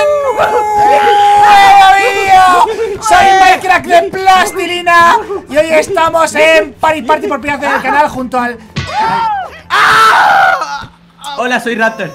¡Nuevo vídeo! Soy Minecraft de Plastilina y hoy estamos en Party por primera vez en el canal junto al... Hola, soy Raptor.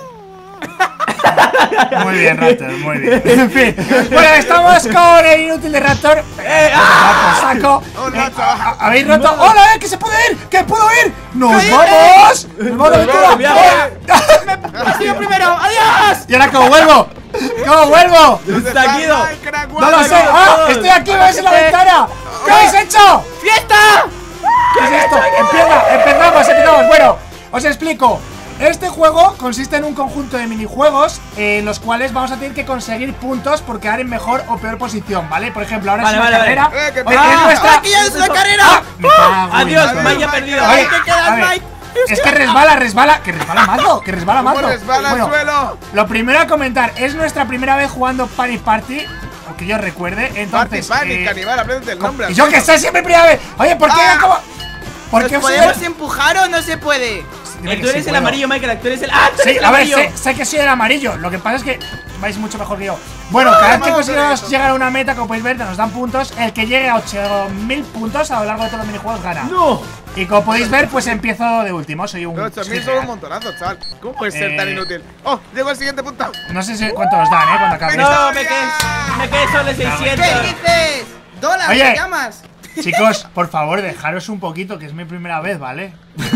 Muy bien, Raptor, muy bien. En fin, bueno, estamos con el inútil de Raptor. Saco. ¿Habéis roto? ¡Hola, que se puede ir! ¡Que puedo ir! ¡Nos vamos! ¡Nos vamos de aventura! ¡Me sigo primero! ¡Adiós! ¿Y ahora cómo vuelvo? ¿Cómo vuelvo? ¡Está aquí! ¡No lo sé! ¡Ah! ¡Estoy aquí! ¡Ves en la ventana! ¿Qué habéis hecho? ¡Fiesta! ¿Qué es esto? Empezamos. Bueno, os explico. Este juego consiste en un conjunto de minijuegos en los cuales vamos a tener que conseguir puntos por quedar en mejor o peor posición, ¿vale? Por ejemplo, ahora es una carrera. Es nuestra... ¡Aquí ya es la carrera! ¡Adiós! Mike ha perdido. Oye, ¿Qué queda, Mike? Es que resbala. Que resbala mazo. Resbala al suelo. Lo primero a comentar, es nuestra primera vez jugando Party, o que yo recuerde. Entonces, Canibal, aprende el nombre. Y yo que sé, siempre primera vez. Oye, ¿por qué? ¿Por qué podemos empujar o no se puede? Tú eres el amarillo, Michael. Tú eres el... ¡Ah! Sí, a ver, sé que soy el amarillo. Lo que pasa es que vais mucho mejor que yo. Bueno, cada vez que conseguimos llegar a una meta, como podéis ver, nos dan puntos. El que llegue a 8000 puntos a lo largo de todos los minijuegos gana. ¡No! Y como podéis ver, pues empiezo de último. Soy un... 8000 son un montonazo, chaval. ¿Cómo puede ser tan inútil? ¡Oh! Llego al siguiente punto. No sé cuánto os dan, cuando acabe. No, me quedé solo 600. ¿Qué dices? ¿Dólar? Oye, ¿Te llamas? Chicos, por favor, dejaros un poquito, que es mi primera vez, ¿vale?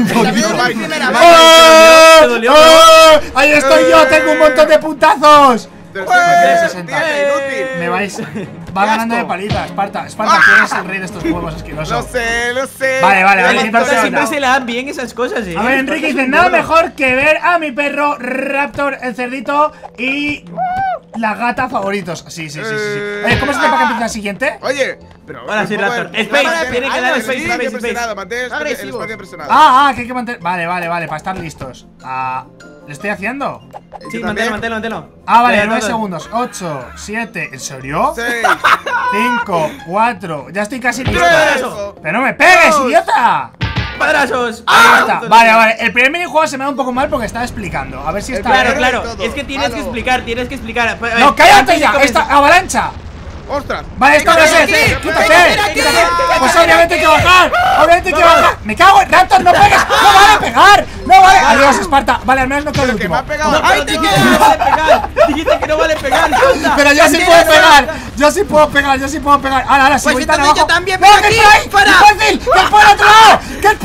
¡Ahí estoy yo! ¡Tengo un montón de puntazos! Me vais... Va ganando de paliza, Esparta. Esparta, tú eres el rey de estos juegos asquerosos. Lo sé. Vale, siempre se le dan bien esas cosas, A ver, Enrique dice, nada mejor que ver a mi perro Raptor, el cerdito y la gata favoritos. Sí. Oye, ¿cómo se te para que empiece la siguiente? Oye, pero ahora sí, Raptor. Space, tiene que dar Space. Mantén el espacio presionado. Que hay que mantener. Vale, para estar listos. ¿Lo estoy haciendo? Sí, mantelo. Vale, 9 segundos. 8, 7, ¿en serio? 6, 5, 4, ya estoy casi listo. ¡Padrazo! ¡Pero no me pegues, idiota! ¡Padrazos! Ahí está. Vale. El primer minijuego se me da un poco mal porque estaba explicando. A ver si está. Claro. Es que tienes que explicar. No, cállate ya. Esta avalancha. ¡Ostras! Vale, esto no sé. Quítate. Pues obviamente hay que bajar. Me cago en Raptor, no pegues. No vale pegar. No vale. Adiós, Esparta. Vale, al menos no queda el último. ¡Ay, te quedas! No vale pegar. Dijiste que no vale pegar. Pero yo sí puedo pegar. Yo sí puedo pegar. Ahora, si voy tan abajo. Yo también. ¡No, que estoy ahí! ¡Imbécil! ¡Que es por otro lado!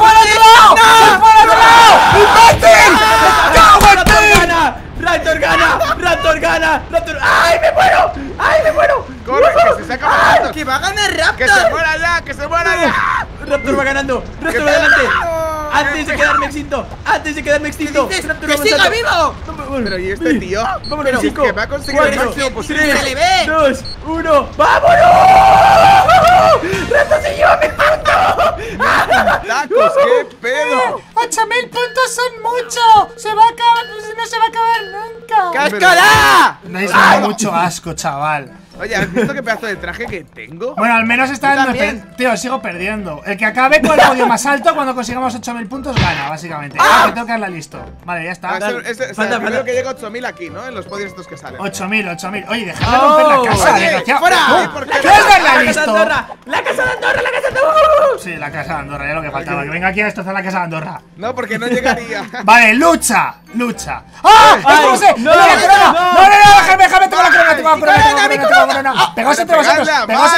¡Imbécil! ¡Me cago en ti! ¡Raptor gana! ¡Ay, me muero! ¡Corre, que se saca matando! ¡Que va a ganar Raptor! ¡Que se muera ya! Raptor va ganando. Raptor va adelante. Antes de quedarme extinto. ¡Que siga vivo! Pero ¿y este tío? Vámonos, 5, que me ha conseguido el máximo posible. 3, 2, 1. ¡Vámonos! ¡Raptor se lleva 1000 puntos! ¡Tacos, qué pedo! 8000 puntos son mucho. No se va a acabar nunca. ¡Cascada! Me da mucho asco, chaval. Oye, ¿has visto qué pedazo de traje que tengo? Bueno, al menos está en... Tío, sigo perdiendo. El que acabe con el podio más alto cuando consigamos 8000 puntos gana, básicamente. Que tengo que darla listo. Vale, ya está. El primero que llega a 8000 aquí, ¿no? En los podios estos que salen. 8000. Oye, dejad de romper la casa, desgraciado. ¡Fuera! ¿Quieres darla listo? ¡La casa de Andorra! Sí, la casa de Andorra, ya lo que faltaba. Que venga aquí a destrozar la casa de Andorra. No, porque no llegaría. Vale, lucha. ¡Ah! ¡Esto no sé! ¡No, déjame! ¡Tengo la corona! ¡Pegaos entre vosotros!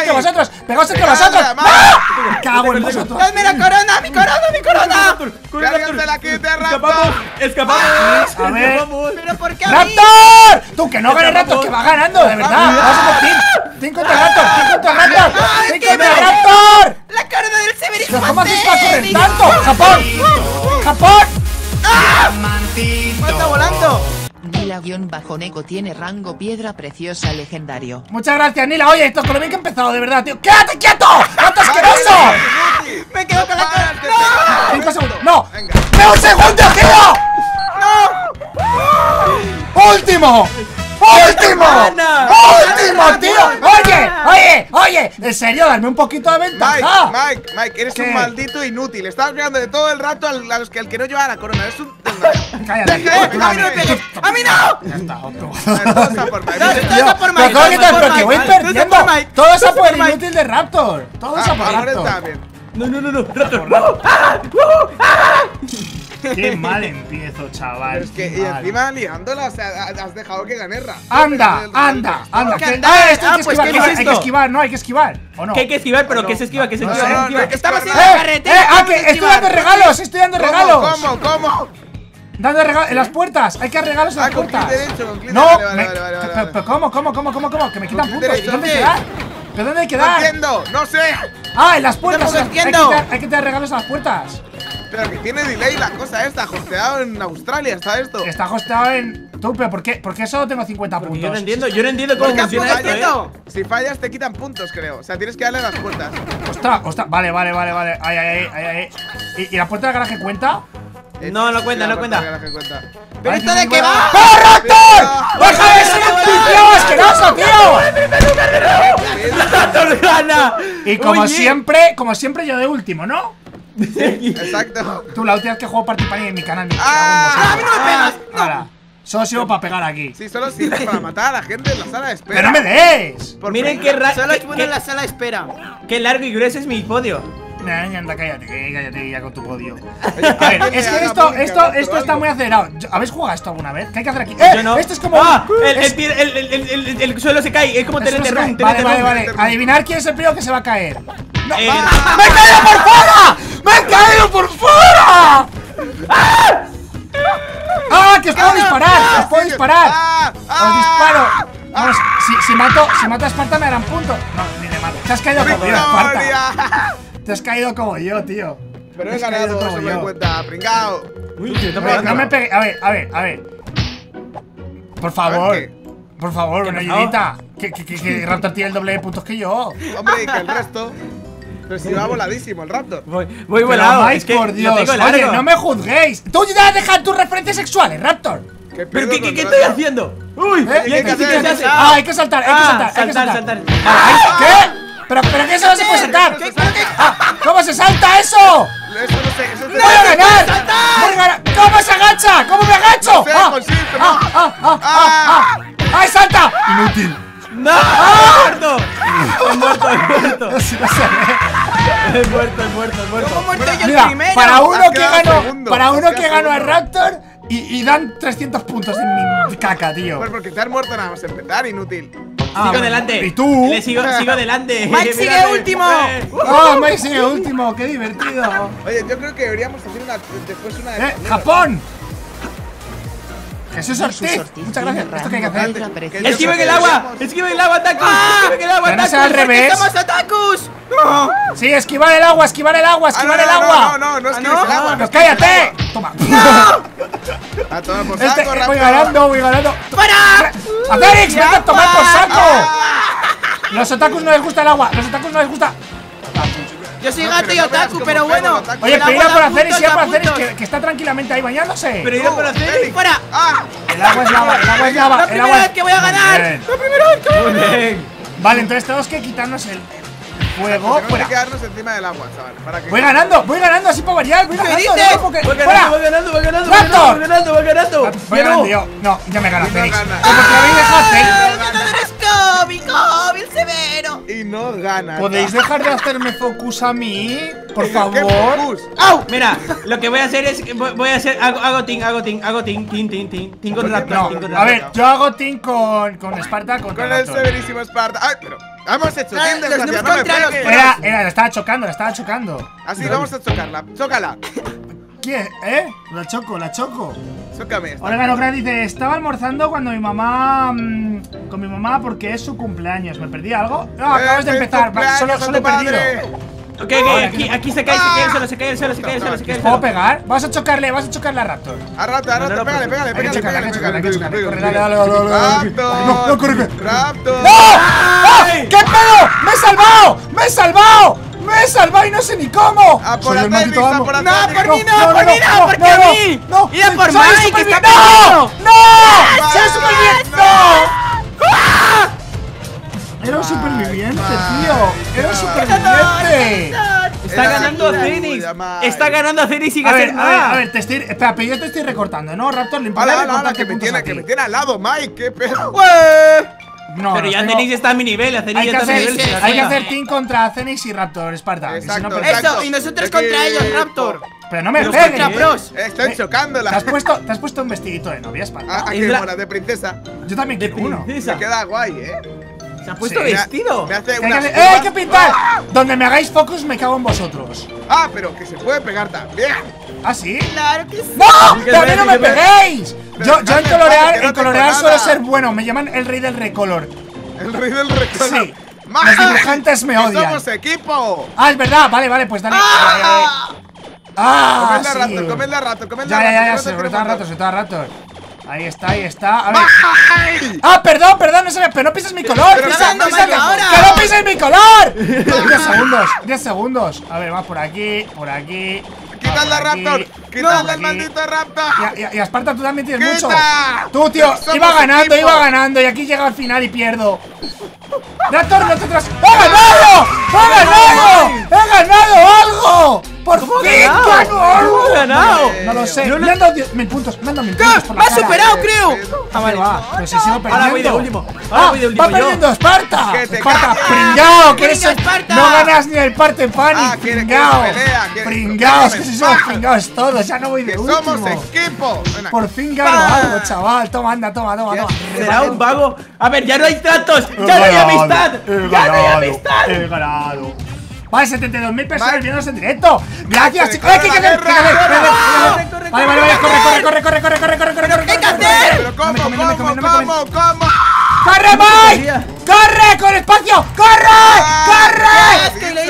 ¡Me cago en vosotros! ¡Dame la corona! ¡Mi corona! ¡Cárgatela aquí, de Raptor! ¡Escapamos! A ver. ¿Pero por qué ¡Raptor! Tú, que no gane Raptor, que va ganando, de verdad. Vamos a por 5 contra Raptor. ¡La corona del Severino! ¿Pero cómo haces para correr tanto? ¡Japón! ¡Está volando! Nila-Neko tiene rango piedra preciosa legendario. Muchas gracias, Nila. Oye, esto con lo bien que he empezado, de verdad, tío. ¡Quédate quieto! ¡Gato asqueroso! ¡Me quedo con la cara! 5 segundos. ¡No! ¡Me un segundo, tío! ¡Último, tío! Oye, Oye, en serio, darme un poquito de ventaja. Mike, eres ¿Qué? un maldito inútil. Estás pegando de todo el rato al que no lleva la corona. Es un. Cállate. ¡A mí no me pegues! ¡A mí no! Ya está, otro. Todo está por Mike. No, todo por Mike. Pero ¿cómo que Todo por que voy Mike. perdiendo? Todo por Mike. Todo es a Todo por por el Mike. inútil de Raptor. Todo es a por Ahora Raptor. también. No, Raptor. Qué mal empiezo, chaval. Pero es que y encima liándola, o sea, has dejado que gane Raptor. Anda. ¿Qué Que- andar? esto hay que Pues, esquivar, ¿qué no, es hay que esto? esquivar, no, hay que esquivar. ¿O no? ¿Qué hay que esquivar? ¿Pero qué se esquiva? ¿Qué se No esquiva? sé. ¿Qué se esquiva? hay que Estamos en esquivar la nada. carretera. Que estoy dando regalos, estoy dando regalos. ¿Cómo? Dando regalos en las puertas, hay que dar regalos en las Con clic puertas. derecho, con clic No, derecho. me- Vale. pero ¿cómo? Que me quitan Con clic puntos. derecho. ¿Dónde hay que dar? ¿Pero dónde hay que No dar? entiendo, no sé. Ah, en las puertas. No Hay que entiendo. dar regalos a las puertas. Pero que tiene delay la cosa esta, hosteado en Australia, está esto. Está hosteado en. Tú, pero ¿por qué solo tengo 50 Porque puntos? yo no entiendo cómo Porque funciona fallas, esto, Si fallas te quitan puntos, creo. O sea, tienes que darle a las puertas. Ostras. Vale. Ay. ¿Y la puerta del garaje cuenta? No cuenta. Pero esto de qué va? ¡Oh, Raptor! ¡Deja de ser ambicioso, asqueroso, tío! ¡Raptor gana! Y como Oye. siempre yo de último, ¿no? Exacto. Tú, la última vez que juego Party Paní en mi canal. ¡Ah! ¡A mí no me pegas! Ahora, solo sirvo para pegar aquí. Sí, solo sirve para matar a la gente en la sala de espera. ¡Pero no me des! Por Miren favor. qué Solo es bueno en la sala de espera. qué largo y grueso es mi podio. Anda, cállate ya con tu podio. Oye, A ver, que es haga que bullying, esto Raptor, está algo. muy acelerado. ¿Habéis jugado esto alguna vez? ¿Qué hay que hacer aquí? Yo no. Esto es como. ¡Ah! es- El suelo se cae. Es como esto no se cae. TNT. Vale. Adivinar quién es el primero que se va a caer. ¡No! Eh, ¡Me he caído por fuera! ¡Me he caído por fuera! ¡Ah! ¡Que os puedo disparar! ¡Os puedo disparar! ¡Os disparo! Vamos, si mato a Esparta me darán puntos. No, ni le mato. Te has caído como yo, Esparta. ¡Victoria! Te has caído como yo, tío. Pero Te he has caído ganado, como eso me yo. cuenta, pringao. Uy, se está No pegando. me pegué. A ver. Por favor. ¿qué? Por favor, ¿Qué una pasó? ayudita. Que Raptor tiene el doble de puntos que yo. Hombre, y que el resto. Pero si va voladísimo el Raptor. Voy Pero, volado. Mike, Es que por lo Dios. tengo Oye, largo. no me juzguéis. Tú ya dejas tus referencias sexuales, Raptor. ¿Qué ¿Pero pedo qué con estoy Raptor? haciendo? ¡Uy! ¿Eh? ¿Y qué se hace? Ah, hay que saltar, hay que saltar. saltar. ¿Qué? ¿Pero qué eso no se puede saltar? ¿Cómo se salta eso? Eso no sé, eso ¡Voy a ganar! ¡Voy a ganar! ¿Cómo se agacha? ¿Cómo me agacho? No sé, consiste, no. ¡Ay, salta! Inútil. ¡No! ¡He muerto! No sé, no sé. ¡He muerto! ¿Cómo muerto yo Mira, primero? para uno Has que quedado ganó, segundo, para has uno quedado que ganó a segundo. Raptor y dan 300 puntos en mi caca, tío. Pues porque te has muerto nada más empezar, inútil. Sigo bueno. adelante. ¿Y tú? Le sigo adelante. Mike sigue Mírame. último. ¡Oh, Mike sigue último! ¡Qué divertido! Oye, yo creo que deberíamos hacer después una de español. ¡Japón! Jesús Jesús Ortiz. Ortiz Muchas gracias. tiene ¿Esto qué hay que rango hacer? piedra Que preciosa. yo ¡Esquiva en el creo que agua! ¡Esquiva en el agua, Taku! ¡Esquiva en el agua, Pero no sea Taku! al revés. ¡Somos otakus! Sí, esquivar el agua, esquivar el agua, esquivar el agua. No, es que no? es el agua. ¡Pues cállate! Toma. A tomar por Este, saco, Raptor. voy ganando. ¡Para! ¡Asterix, vete a tomar por saco! ¡Ah! Los otakus no les gusta el agua, los otakus no les gusta. Yo soy No, gato pero y no veas otaku, cómo pero pego bueno. los otakus. Oye, El pero agua ir a por da Asterix, puntos, ir a por da Asterix, puntos. que está tranquilamente ahí bañándose. Pero ir a por Asterix. ¡Fuera! ¡Ah! El agua es lava, el agua es lava. ¡La el primera agua vez que voy a ganar! Bien. ¡La primera vez que voy a ganar! Muy bien. Vale, entonces tenemos que quitarnos el fuego. Tenemos que Fuera. quedarnos encima del agua, chaval. Para que Voy ganando así para variar. Voy ganando. dices? no, porque- Va ¡Fuera! ganando. Voy Ya ganando no. yo. No, ya me gana Y no Asterix. gana. Pero porque habéis dejado a Asterix. ¡El ganador es Kobe! ¡Kobe el severo! Y no gana. ¿Podéis dejar de hacerme focus a mí? Por ¿Qué favor. focus? ¡Au! Mira, lo que voy a hacer es que voy a hacer hago team con Raptor, team con No, a ver, Raptor. yo hago team con Esparta contra Con el Raptor. severísimo Esparta. ¡Ay, pero! ¡Hemos hecho team, Los desgracia! noobs ¡No me contra los pegues! pros. La estaba chocando. Así, vamos a chocarla. ¡Chócala! ¿Quién? La choco. Chócame. Orégano Gran dice, estaba almorzando cuando mi mamá con mi mamá porque es su cumpleaños. ¿Me perdí algo? No, acabas de empezar. Solo he perdido. Ok, aquí se cae el suelo. ¿Puedo pegar? Vas a chocarle a Raptor. A rato, pégale. Hay que chocarle. Corre, dale. ¡Raptor! No, corre. ¡Raptor! ¡No! ¡Ah! ¿Qué pedo? ¡Me he salvado! y no sé ni cómo! ¡A por Soy el Asterix, maldito a amo. por ¡No, Asterix! por mí no! ¡Porque a mí! ¡No! ¡Y a por ¡Soy Mike, que superviviente! está ¡No! perdiendo! ¡No! ¡Soy ¡Mike! superviviente! ¡No! Era un superviviente, superviviente! Está ganando a Zenix. Está ganando a Zenix y sigue A a ver, ser a ver, a más. ver, espera, pero yo te estoy recortando, ¿no, Raptor? Lo importante es recortarte que me puntos tiene, a ti. al lado, Mike. ¿Qué pedo? No, Pero nos ya tengo- Zenix está a mi nivel. A Zenix Hay que ya está a mi hacer, nivel. se la hay que suda. hacer team contra Zenix y Raptor, Esparta. Que si no Exacto, perdemos. Eso, y nosotros contra ellos, Raptor. Pero no me Pero pegues. contra pros. Estoy chocándola. ¿Te has puesto un vestidito de novia, Esparta? Ah, Es qué la- mona, de princesa. Yo también quiero uno. Princesa. Me queda guay, Se ha puesto Sí, vestido. Me hace ¿Qué una. hay que pintar? Donde me hagáis focus me cago en vosotros. Ah, pero que se puede pegar también. ¿Ah, sí? Claro que sí. ¡No! Sí que ¡Que a mí sí, no sí me que sí. peguéis! Yo en Déjame, colorear, que no en tengo colorear nada. suelo ser bueno. Me llaman el rey del recolor. El rey del recuerdo. Sí. Los dibujantes me odian. ¡Somos equipo! Ah, es verdad. Vale, pues dale. Ah, Comerle a sí. rato, comerle a rato, comerle a Ya, rato. ya, que no te sobre todo queremos rato, sobre todo rato. Ahí está. A ver. ¡Ay! Ah, perdón, no se me. Pero no pises mi color. Pero Pisa, anda, pisa, Mike, ahora. ¡Que no pises mi color! 10 segundos. A ver, va por aquí. ¡Quítale a Raptor! ¡Quítale al maldito Raptor! Y a Esparta tú también tienes mucho. ¡Quita! Tú, tío, Somos iba ganando. Y aquí llega al final y pierdo. Raptor, no te ¡he ganado! ¡He ganado algo! ¡Por fin ganado? gano algo! ¿Cómo he ganado? No lo sé. No, no. Me han dado 10.000 puntos. Me han dado 1000 puntos por la ¡Me has cara. superado, creo! Ah, vale, va. Pero si sigo perdiendo. Ahora voy de último. Ahora voy de último va yo. perdiendo Esparta. Que te Esparta, calles. pringao. Que eres Venga, Esparta. no ganas ni el parte Panic. Ah, quiere Pringao. pelea, quiere- Pringaos. Que si somos Baja. pringaos todos. Ya no voy de ¡Que último. somos equipo! Ven aquí. Por fin gano algo, chaval. Toma, anda, toma. Será un vago. A ver, ya no hay tratos. Ya no hay amistad. Ya no hay amistad. He ganado. Vale, 72.000 personas Vale. viéndonos en directo. Gracias, Se chicos. ¡Ay, corre que la hacer! guerra. Vale, corre. ¿Qué hacer? ¿Pero cómo? ¡Corre, Corría. Mike! ¡Corre! ¡Con espacio! ¡Corre! ¡Qué leche!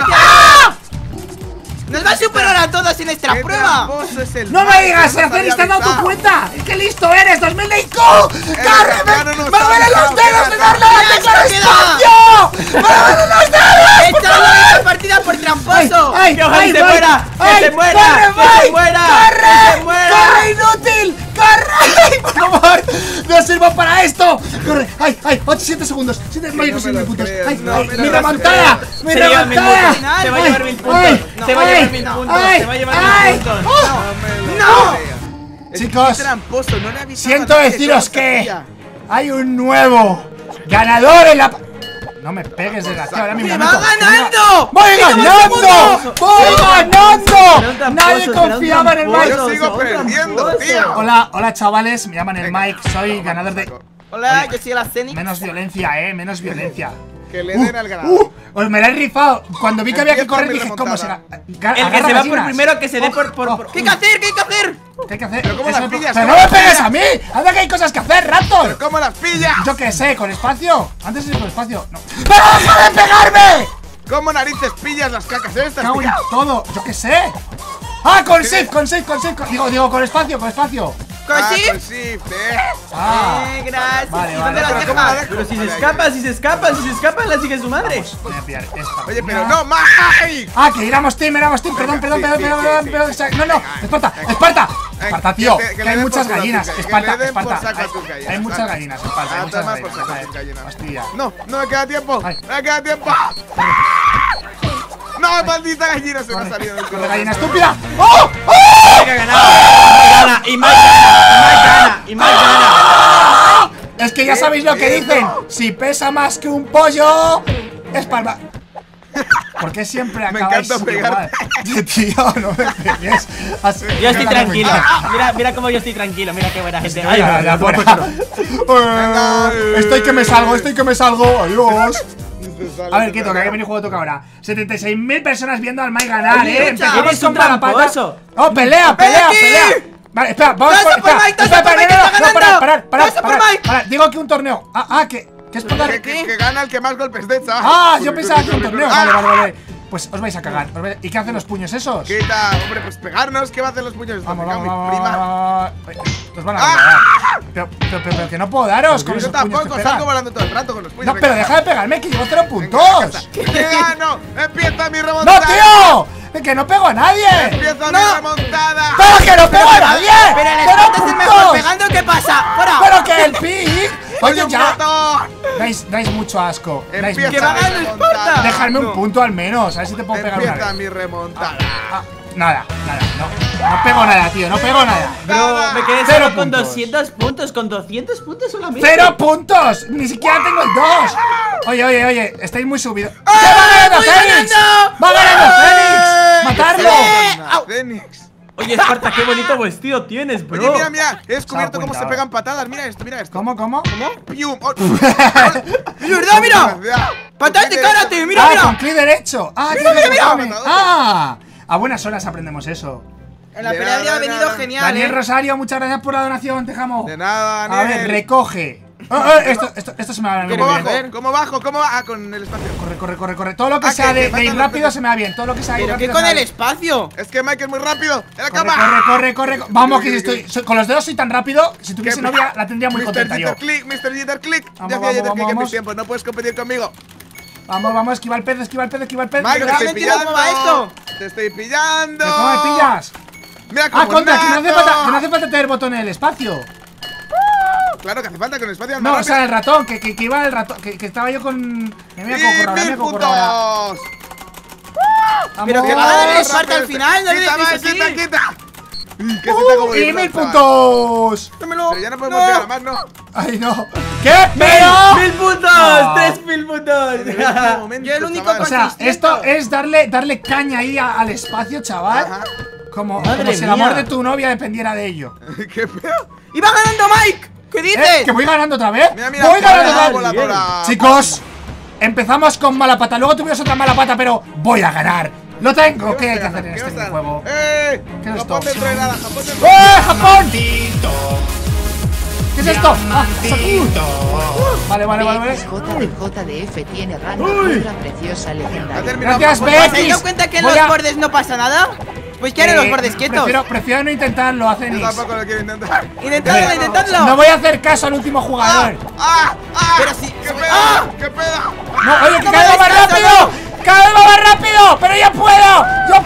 ¡Nos va a superar a todos en nuestra prueba! ¡No me digas! ¡Serafénis, te has dado tu cuenta! ¡Qué listo eres! ¡2000 de IQ! ¡Corre! campeón, no ¡Me nos duelen ha los dejado, dedos de queda darle a la tecla de espacio! ¡Me duelen los dedos! ¡Esta es partida por tramposo! Que ojalá se Mike! muera, que ¡Ay! se muera, ¡Corre, que se Mike! muera, ¡Corre! que se muera! ¡Corre, inútil! ¡Corre! ¡Por favor! ¡No sirvo para esto! ¡Corre! ¡Ay! 7 segundos! 7 no me lo puntos. creo, ¡Ay! no ¡Ay! me ¡Mi lo remontada! ¡Mi Se lleva 1000 remontada! puntos. Se va a llevar 1000 puntos. ¡Ay! Se va a llevar 1000 ¡Ay! puntos. ¡Ay! Se va a llevar ¡Ay! 1000 puntos. ¡No! Chicos, Tramposo, no le avisaba siento a nadie deciros que que no hay un nuevo ganador en la. No me pegues, desgraciado. Ahora mismo. ¡Me va ganando! ¡Voy ¡Quedamos ganando! segundos! ¡Voy ganando! Era un tramposo, Nadie era un confiaba en el tramposo. Mike. Yo sigo un perdiendo, tramposo. tío. Hola, chavales. Me llaman el Mike. Soy ganador de. Hola, Oye, yo soy la Zenix. Menos violencia, menos violencia. Que le den al ganador. Os me la he rifado. Cuando vi que había que Empieza correr mi dije, ¿cómo será? remontada. El que se va por primero, que se dé por. ¿Qué hay que hacer? ¿Qué hay que hacer? ¿Qué hay que hacer? Pero ¿cómo Eso las me- pillas? ¡Pero no ¿Cómo me las pegues pillas? a mí! ¡Anda que hay cosas que hacer, Raptor! ¿Cómo las pillas? Yo qué sé, con espacio. Antes era con espacio. No. ¡Pero deja de pegarme! ¿Cómo narices pillas las cacas estas? Cago en tío? todo. Yo qué sé. ¡Ah, con shift! Digo, con espacio. ¿Con Ah, shift? con shift, Ah. Gracias. Vale, ¿Y vale. dónde Pero las ¿cómo la dejas? dejo? Pero si se Vale, escapa, la sigue su madre. Voy a pillar esta. Oye, pero no, Mike. Ah, que éramos team. Perdón. sí, Perdón. sí, No. Esparta. Esparta, tío. que Que le hay den muchas por culo a gallinas. tus Esparta. gallinas, que le den por saco a tus Hay gallinas. muchas gallinas, Esparta. Hay Ah, muchas toma por gallinas. saco tus gallinas. Hostia. No me queda tiempo. Ay. No me queda tiempo. No, maldita gallina se me ha salido del ¡Corre, culo. gallina estúpida! ¡Oh! Mike ha ganado. Mike gana. Y Mike gana. Y Mike gana. Es que ya sabéis lo que dicen. Si pesa más que un pollo, es palma. ¿Por qué siempre Me acabáis encanta igual? Tío, no me pegues. Así- Yo estoy Venga, tranquilo. venga. Mira cómo yo estoy tranquilo. Mira qué buena gente. Ay, Ay, ya, fuera. Estoy que me salgo. Adiós. A ver, ¿qué toca? ¿Qué minijuego toca ahora? 76.000 personas viendo al Mike ganar, Oye, Empezamos eres con un Parapata. tramposo. ¡Oh, pelea! Vale, espera, vamos ¡Danza por espera, Mike, danza por Mike, está ganando! ¡Danza por Mike! parar. Digo que un torneo. Que es por dar. Que gana el que más golpes de echa. Yo pensaba que un torneo. Vale. Pues os vais a cagar. ¿Y qué hacen los puños esos? Quita, hombre, pues pegarnos. ¿Qué va a hacer los puños? Vamos. Mi prima. Os van a pegar. Pero que no puedo daros con Yo esos puños que tampoco, pegan. salgo volando todo el rato con los puños. No, pero deja de pegarme, que llevo 0 Venga, puntos. ¡Que gano! ¡Empieza mi ¡No, remontada! tío! ¡Que no pego a nadie! ¡Empieza mi remontada! ¡Pero que no pego a nadie! Pero el ¡0 Esparta es el mejor puntos! pegando, ¿qué pasa? ¡Fuera! ¡Pero que el pick Oye, un ya. botón! Dais mucho asco. Dais Empieza ¡Que va a mi ganar el remontada. Sparta! Dejarme un punto al menos. A ver si te puedo pegar una Empieza vez. mi remontada. Nada. No pego nada, tío. No pego nada. Bro, me quedé Cero solo con puntos. 200 puntos. Con 200 puntos solamente. ¡0 puntos! Ni siquiera tengo el 2. Oye, estáis muy subidos. ¿Qué va ganando Fénix? ¡Va ganando Fénix! ¡Matarlo! Fénix. Oye, Esparta, qué bonito vestido tienes, bro. Oye, mira, he descubierto cómo se ahora. pegan patadas. Mira esto. ¿Cómo? Pium. Oh. ¡Verdad, mira! ¡Patate, cárate! ¡Mira, Con mira! clic derecho. A buenas horas aprendemos eso. En la pelea habría venido genial, Daniel Rosario, muchas gracias por la donación, te dejamos. De nada, A Daniel. ver, recoge. Esto se me va a venir ¿Cómo bien. bajo? ¿Cómo bajo? ¿Cómo va? Ah, con el espacio. Corre. Todo lo que sea de ir rápido se me va bien. Todo lo que sea de ir ¿Pero qué rápido con se me el va bien. espacio? Es que Mike es muy rápido. ¡En la cama! Corre. Vamos, que con los dedos soy tan rápido. Si tuviese novia, la tendría muy contenta yo. Mr. Jitter Click. Vamos, Ya hacía Jitter Click en vamos. mis tiempos. No puedes competir conmigo. Vamos, esquiva el pez. Mike, te estoy Realmente pillando. ¿cómo va esto? Te estoy pillando. ¿Cómo me pillas? Mira cómo Contra, que no nato. hace falta tener botón en el espacio. Claro que hace falta con el espacio. No, o sea, el ratón, que iba el ratón, que estaba yo con. Me voy a cocorrar, me voy a cocorrar ahora. puntos. Pero que va a dar el Esparta al final, no le Quita, dejes Mike, así. quita. Que se está como ¡Y bien, 1000 chaval. puntos! ¡Dámelo! Pero ya no podemos llegar a más, ¿no? ¡Ay, no! ¿Qué? ¡Pero! ¡1000 puntos! No. 3000 puntos. En el último momento, Yo el único chaval. O sea, 600. esto es darle caña ahí al espacio, chaval. Ajá. Como Madre si el amor mía. de tu novia dependiera de ello. ¿Qué pedo? ¡Y va ganando Mike! ¿Qué dices? ¿Que voy ganando otra vez? Mira, mira. ¡Voy ganando la otra vez! voladora. Chicos, empezamos con mala pata. Luego tuvimos otra mala pata, pero voy a ganar. Lo tengo. ¿Qué hay que hacer en ¿Qué este vas a juego? ¡Eh! ¿Qué es esto? Japón dentro de nada, Japón dentro de ¡Eh, nada. Japón! ¿Qué es esto? Ah, vale. JDF tiene rango piedra preciosa Ha legendaria. terminado Gracias, Japón. Becky. ¿Se dio cuenta que en Voy los a- bordes no pasa nada? Pues que los bordes quietos. Prefiero no intentarlo, hace Yo Nix. tampoco lo quiero intentar. Intentadlo. No voy a hacer caso al último jugador. Pero si- ¡Qué pedo! ¡Ah! ¡Qué pedo! No, oye, que No cada vez me va más descansa, rápido. Cada vez va más rápido. Pero yo puedo.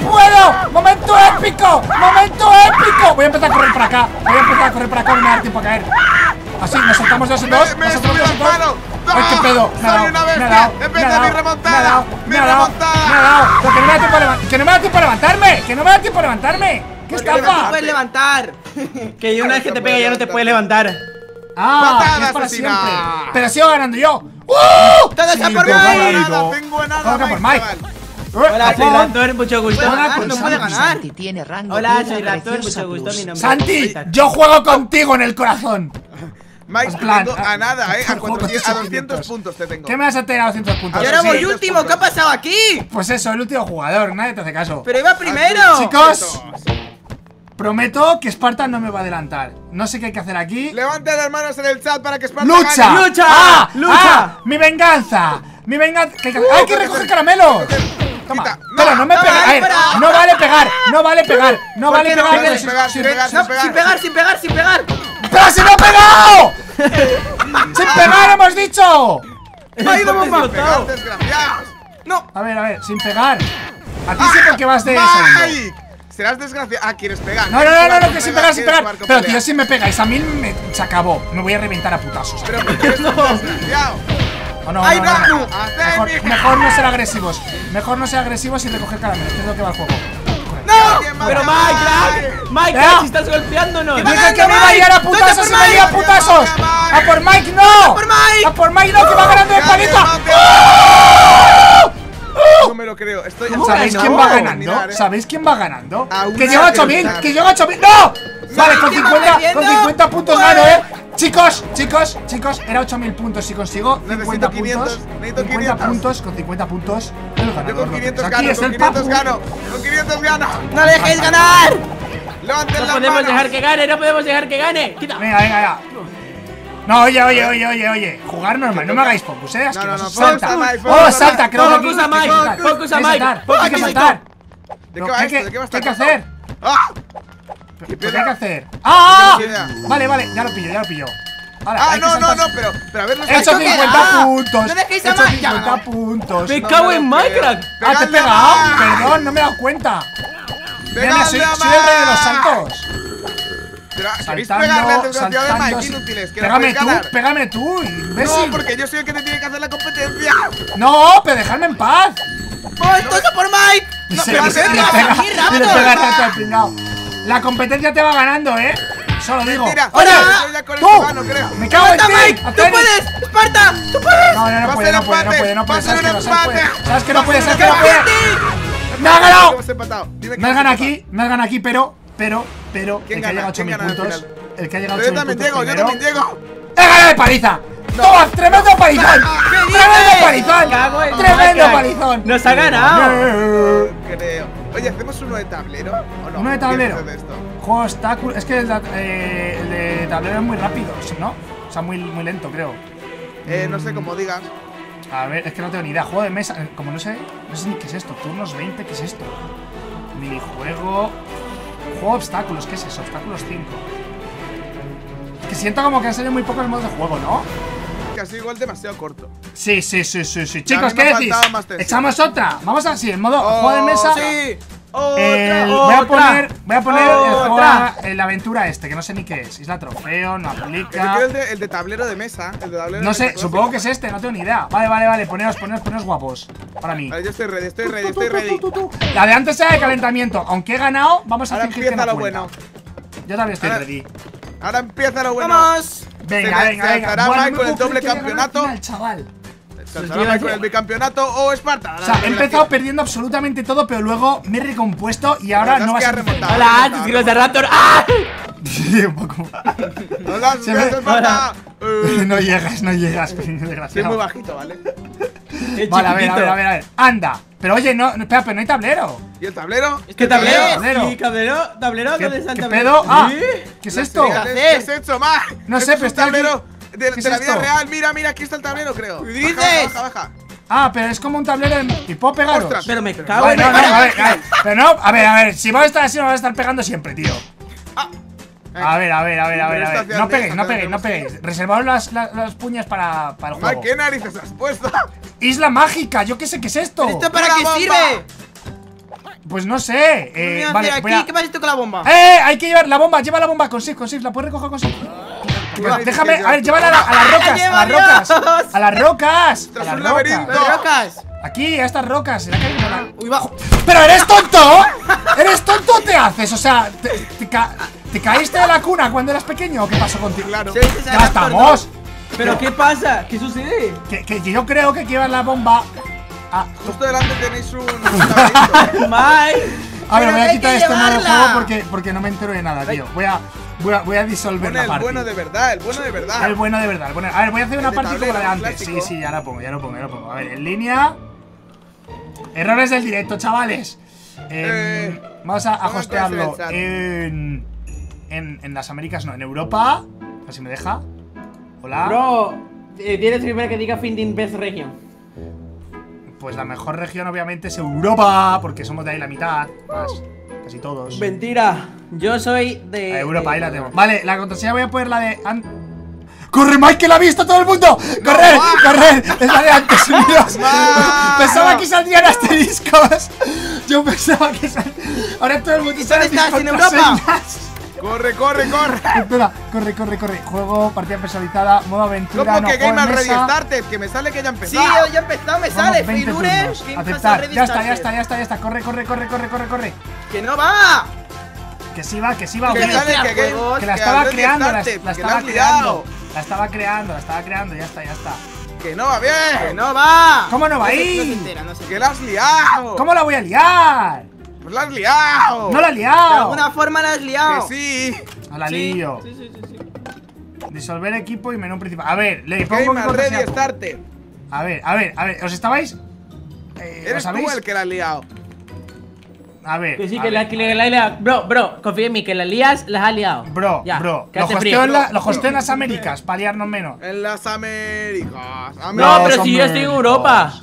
Momento épico. Voy a empezar a correr para acá. No me da tiempo a caer. Así, nos saltamos dos en dos. Me he Nos saltamos subido dos al en dos. palo. Ay, qué pedo. Me ha Soy dado, una me ha bestia. dado, Empieza me ha mi dado, remontada. me ha dado, Mi me ha dado, remontada. me ha dado. Pero que no me da tiempo a levantarme. Que no me da tiempo a levantarme. ¡Qué ¿Por qué estafa! puedes levantar. Que una vez que te pega ya no te puedes levantar. Ah, Patada que es para asesina. siempre. Pero sigo ganando yo. Todos a por qué Mike. bonito. Tengo nada, Vamos a por Mike. chaval. Hola, soy Raptor, mucho gusto. Puede ganar, con no puede Santi. ganar. Santi tiene rango Hola, piedra soy Raptor, preciosa mucho gusto, plus. mi nombre Santi, yo juego contigo en el corazón. Mike, En plan, tengo a nada, a juego 200 puntos te tengo. ¿Qué me vas a tener a 200 puntos? Y ahora voy Sí. último. ¿Qué ha pasado aquí? Pues eso, el último jugador, nadie te hace caso. Pero iba primero. Chicos, prometo que Sparta no me va a adelantar. No sé qué hay que hacer aquí. Levanten las manos en el chat para que Sparta ¡Lucha! gane. ¡Lucha! ¡Ah! ¡Lucha! ¡Ah! ¡Mi venganza! ¡Mi venganza! ¿Qué hay que hacer? ¡Hay que recoger caramelos! Toma. Quita. Pero no me No, pegas. A ver, fuera. no vale pegar. No vale pegar. No vale qué no? pegar. Sin pegar, sin pegar, No, sin pegar. ¡Pero si no he pegado! ¡Sin pegar hemos dicho! Ha ido bomba. Pegar, desgraciados. No. A ver, sin pegar. A ti sí porque vas de segundo. Mike, serás desgraciado. Ah, quieres pegar. No, que sin pegar, sin pegar. Pero tío, si me pegáis a mí se acabó. Me voy a reventar a putazos. Pero porque eres un desgraciado. Oh, no, ¡Ay, no, no, no. no! Mejor no ser agresivos. Mejor no ser agresivos y recoger caramelos, que es lo que va el juego. Pero Mike, crack. Mike, Ya. si estás golpeándonos. Dije que me iba a liar a putazos y me lía a putazos. ¡A por Mike no! por Mike! ¡A por Mike no, que va ganando de palita! No me lo creo. Estoy ¿Sabéis no? quién va ganando? Mirar, ¿Sabéis quién va ganando? Aún Que no llega a quiero 8000, estar. que llega a 8000. ¡No! Vale, con ¿quién va 50 perdiendo? puntos gano, Chicos, era 8000 puntos. Si consigo 50 Necesito 500, puntos, necesito 50 500. puntos, con 50 puntos, el Yo ganador. con 500 Aquí gano, es con el 500 papu. gano. Con 500 gano. No le dejéis ganar. Levanten No las podemos manos. dejar que gane, no podemos dejar que gane. Quita. Venga, ya. No, oye. Jugar normal, no me hagáis focus, asqueroso. no, Salta. focus a Mike, Oh, focus a salta, Mike. creo que aquí. Focus a Mike, focus a Hay que Mike, saltar, focus hay que a Mike. saltar. ¿De qué va esto? ¿De qué va ¿Qué hay que esta hacer? ¡Ah! ¿Qué hay que hacer? ¡Ah! No tengo idea. Vale, ya lo pillo. Vale, Ah, hay que no, saltar. pero a ver los He hecho ¿Esto qué 50 da? puntos. No dejéis He a hecho Mike. 50 puntos. Me No cago me en lo Mike, creo. crack. Ah, te he ¡Pegadle a pegado. Mike! Perdón, no me he dado cuenta. Mira, ¡Pegadle soy a el rey de los Mike! saltos. Pero queréis pegarle al desgraciado de Mike, inútiles. Que Pégame tú, imbécil. No, porque yo soy el que te tiene que hacer la competencia. No, pero dejadme en paz. ¡Voy todo por Mike! No, Se pero le pega rato al pringao. La competencia te va ganando, Solo digo. Mentira. ¡Oye! Estoy ya con el ¡Tú! mano, creo. ¡Me cago en ti! Mike! ¡Tú puedes! ¡Esparta! ¡Tú puedes! No puede. Pásale un empate. ¿Sabes que no puede? Pásale un empate. ¡Me ha ganado! Hemos empatado. Dime Me has ganado aquí, pero el ¿Quién que ha llegado a 8.000 gana al puntos. final? El que ha llegado a 8.000 Yo también puntos. llego, yo también llego. ¡He ganado de paliza! ¡Toma! ¡Tremendo palizón! ¡Tremendo palizón! Cago en ¡Tremendo Mike. palizón! ¡Nos ha ganado! Creo. Oye, ¿hacemos uno de tablero o no? ¿Uno de tablero? ¿Qué dices de esto? Juego obstáculo. Es que el de tablero es muy rápido, ¿no? O sea, muy lento, creo. No sé cómo digas. A ver, es que no tengo ni idea. Juego de mesa. Como no sé ni qué es esto. Turnos 20, ¿qué es esto? Minijuego. Juego obstáculos, ¿qué es eso? Obstáculos 5. Que siento como que han salido muy pocos modos de juego, ¿no? Casi igual demasiado corto. Sí. Chicos, me ¿qué ha decís? faltado más tensión. ¿Echamos otra? Vamos a sí, en modo juego de mesa. Sí. Voy a poner el juego Otra. la aventura que no sé ni qué es. Isla Trofeo, no Yo aplica. quiero el de tablero de mesa. El de tablero de No sé, mesa supongo que clásico. es no tengo ni idea. Vale, poneos guapos. Para mí. Vale, yo estoy ready. La de antes era de calentamiento. Aunque he ganado, vamos a Ahora fingir que empieza no lo cuenta. bueno. Yo también estoy Ahora- ready. Ahora empieza lo bueno. ¡Vamos! Venga. Se alzará Bueno, Mike no con me el puedo doble creer que haya ganado campeonato. al final, chaval. Se alzará Mike con el bicampeonato o Esparta. O sea, he empezado perdiendo absolutamente todo, pero luego me he recompuesto y ahora verdad no es vas que a ha remontado. ¡Hola! ¡Tus kilos de Raptor! ¡Ah! Sí, un poco. ¡No las Se ve- Esparta! No llegas, Soy muy desgraciado. bajito, ¿vale? Vale, a ver. Anda. Pero oye, espera, pero no hay tablero. ¿Y el tablero? ¿Qué tablero? Tablero. Sí, tablero. ¿Qué ¿Dónde está el qué tablero? pedo? Ah, ¿Sí? ¿qué es esto? ¿Qué has hecho, Mar? No sé, Esto es pero un está aquí. tablero ¿Qué de es la vida esto? real. Mira, aquí está el tablero, creo. ¿Qué dices? Baja. Ah, pero es como un tablero y puedo pegaros. Ostras. Pero me cago Vale, en no, a ver. Pero no, a ver, si vas a estar así, me vas a estar pegando siempre, tío. A ver. No peguéis. Reservaos las puñas para el Mar, juego. ¿qué narices has puesto? Isla mágica, yo qué sé qué es esto. ¿Esto para ¡Una qué bomba! sirve? Pues no sé. ¿Qué voy a Vale, hacer voy aquí? a. ¿Qué pasa esto con la bomba? Hay que llevar la bomba, lleva la bomba con Sif, la puedes recoger con Sif. Déjame, a ver, llévala a las rocas, a las rocas. A las rocas. Tras A un las laberinto. rocas. ¡Pero rocas! Aquí, a estas rocas. ¿Será que hay una? ¡Uy, bajo! ¡Pero eres tonto! ¿Eres tonto o te haces? O sea, ¿te caíste de la cuna cuando eras pequeño o qué pasó contigo? Claro. Se dice ¡Ya estamos! ¿Pero qué pasa? ¿Qué sucede? Que yo creo que llevas la bomba. Justo delante tenéis un laberinto. Mike. A ver, Pero voy a hay quitar que este modo de llevarla. juego porque no me entero de nada, tío. Voy a disolver Pon la el parte. bueno de verdad, el bueno de verdad. El bueno de verdad. A ver, voy a hacer una de parte como la de tablero, antes. clásico. Sí, ya lo pongo. A ver, en línea. Errores del directo, chavales. Vamos a pongan hostearlo cosas en en las Américas, no, en Europa. A ver si me deja. Hola. Bro, tienes primero que diga Finding Best Region. Pues la mejor región, obviamente, es Europa. Porque somos de ahí la mitad. Más. Casi todos. Mentira. Yo soy de. Europa, ahí la tengo. Vale, la contraseña voy a poner la de. ¡Corre, Mike, que la ha visto todo el mundo! ¡Correr! Es la de antes, Dios. Pensaba que saldrían asteriscos. Yo pensaba que saldrían. Ahora todo el mundo sale estás, en Europa? Corre. Espera, corre. Juego, partida personalizada, modo aventura. ¿Cómo no, que juego Game de Ready mesa. Started? Que me sale que ya Sí, empezó. ya he empezado, me Vamos, sale. 20 Free Lure, turnos. Game Pass Aceptar. Ready Ya Started. está. Corre. ¡Que no va! Que sí va, Que hombre. sale Mira, que Game juegos, Que la que estaba Ready creando, Started, la que estaba has liado. creando, ya está. Que no va ¡Que bien. no va! ¿Cómo no va se- ahí? No se entera, no se Que entera. la has liado. ¿Cómo la voy a liar? Pues la has liado. No la he De liado. alguna forma la has liado. Que sí. No la Sí. lío. Sí. Disolver equipo y menú principal. A ver, le pongo Game mi Ready contraseña. Started. A ver, ¿os estabais? Eres ¿Os tú sabéis? el que la has liado. A ver. Que sí, a que ver. la liado. Bro, confía en mí, que la lías, las has liado. Bro, Ya, lo quédate hosteo, frío. lo hosteo en las Américas, para liarnos menos. En las Américas. No, Los pero si yo estoy en Europa.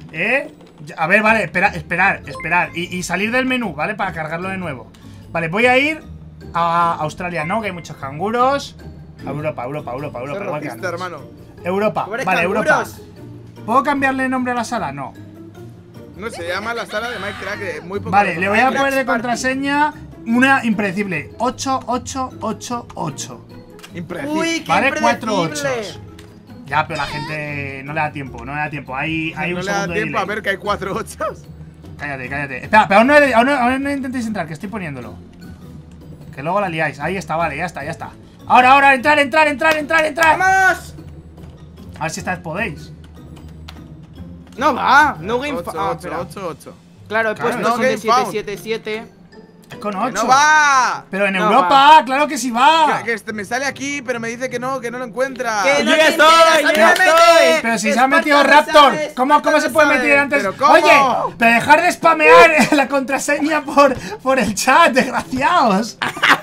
A ver, vale, esperar. Y salir del menú, ¿vale? Para cargarlo de nuevo. Vale, voy a ir a Australia, ¿no? Que hay muchos canguros. A Europa, Soy igual que rojista, antes. hermano. Europa, ¿Tú eres vale, Europa. canguros? ¿Puedo cambiarle nombre a la sala? No. No se llama la sala de Minecraft, que muy poco. Vale, le voy a Minecraft poner de Party. contraseña una impredecible. 8, 8, 8, 8. Impredecible. Uy, qué Vale, 4 impredecible. 8. Ya, pero la gente no le da tiempo, no le da tiempo. Hay No un le da segundo de tiempo a delay. ver que hay 4 8. Cállate, cállate. Espera, pero aún no intentéis entrar, que estoy poniéndolo. Que luego la liáis. Ahí está, vale, ya está, ya está. Ahora, entrar. ¡Vamos! A ver si esta vez podéis. No va, no game 8, 8, 8, 8. Claro, he Claro, puesto no son de game 7, found. 7, 7. Es con ¡Que 8. no va! Pero en No Europa, claro que sí va. Que me sale aquí, pero me dice que no lo encuentra. ¡Que no Yo ya te estoy, enteras, yo ya obviamente! Pero si se ha Esparta metido lo Raptor, sabe, ¿cómo Esparta se lo puede sabe. meter antes? ¿Pero cómo? Oye, pero dejar de spamear la contraseña por el chat, desgraciados.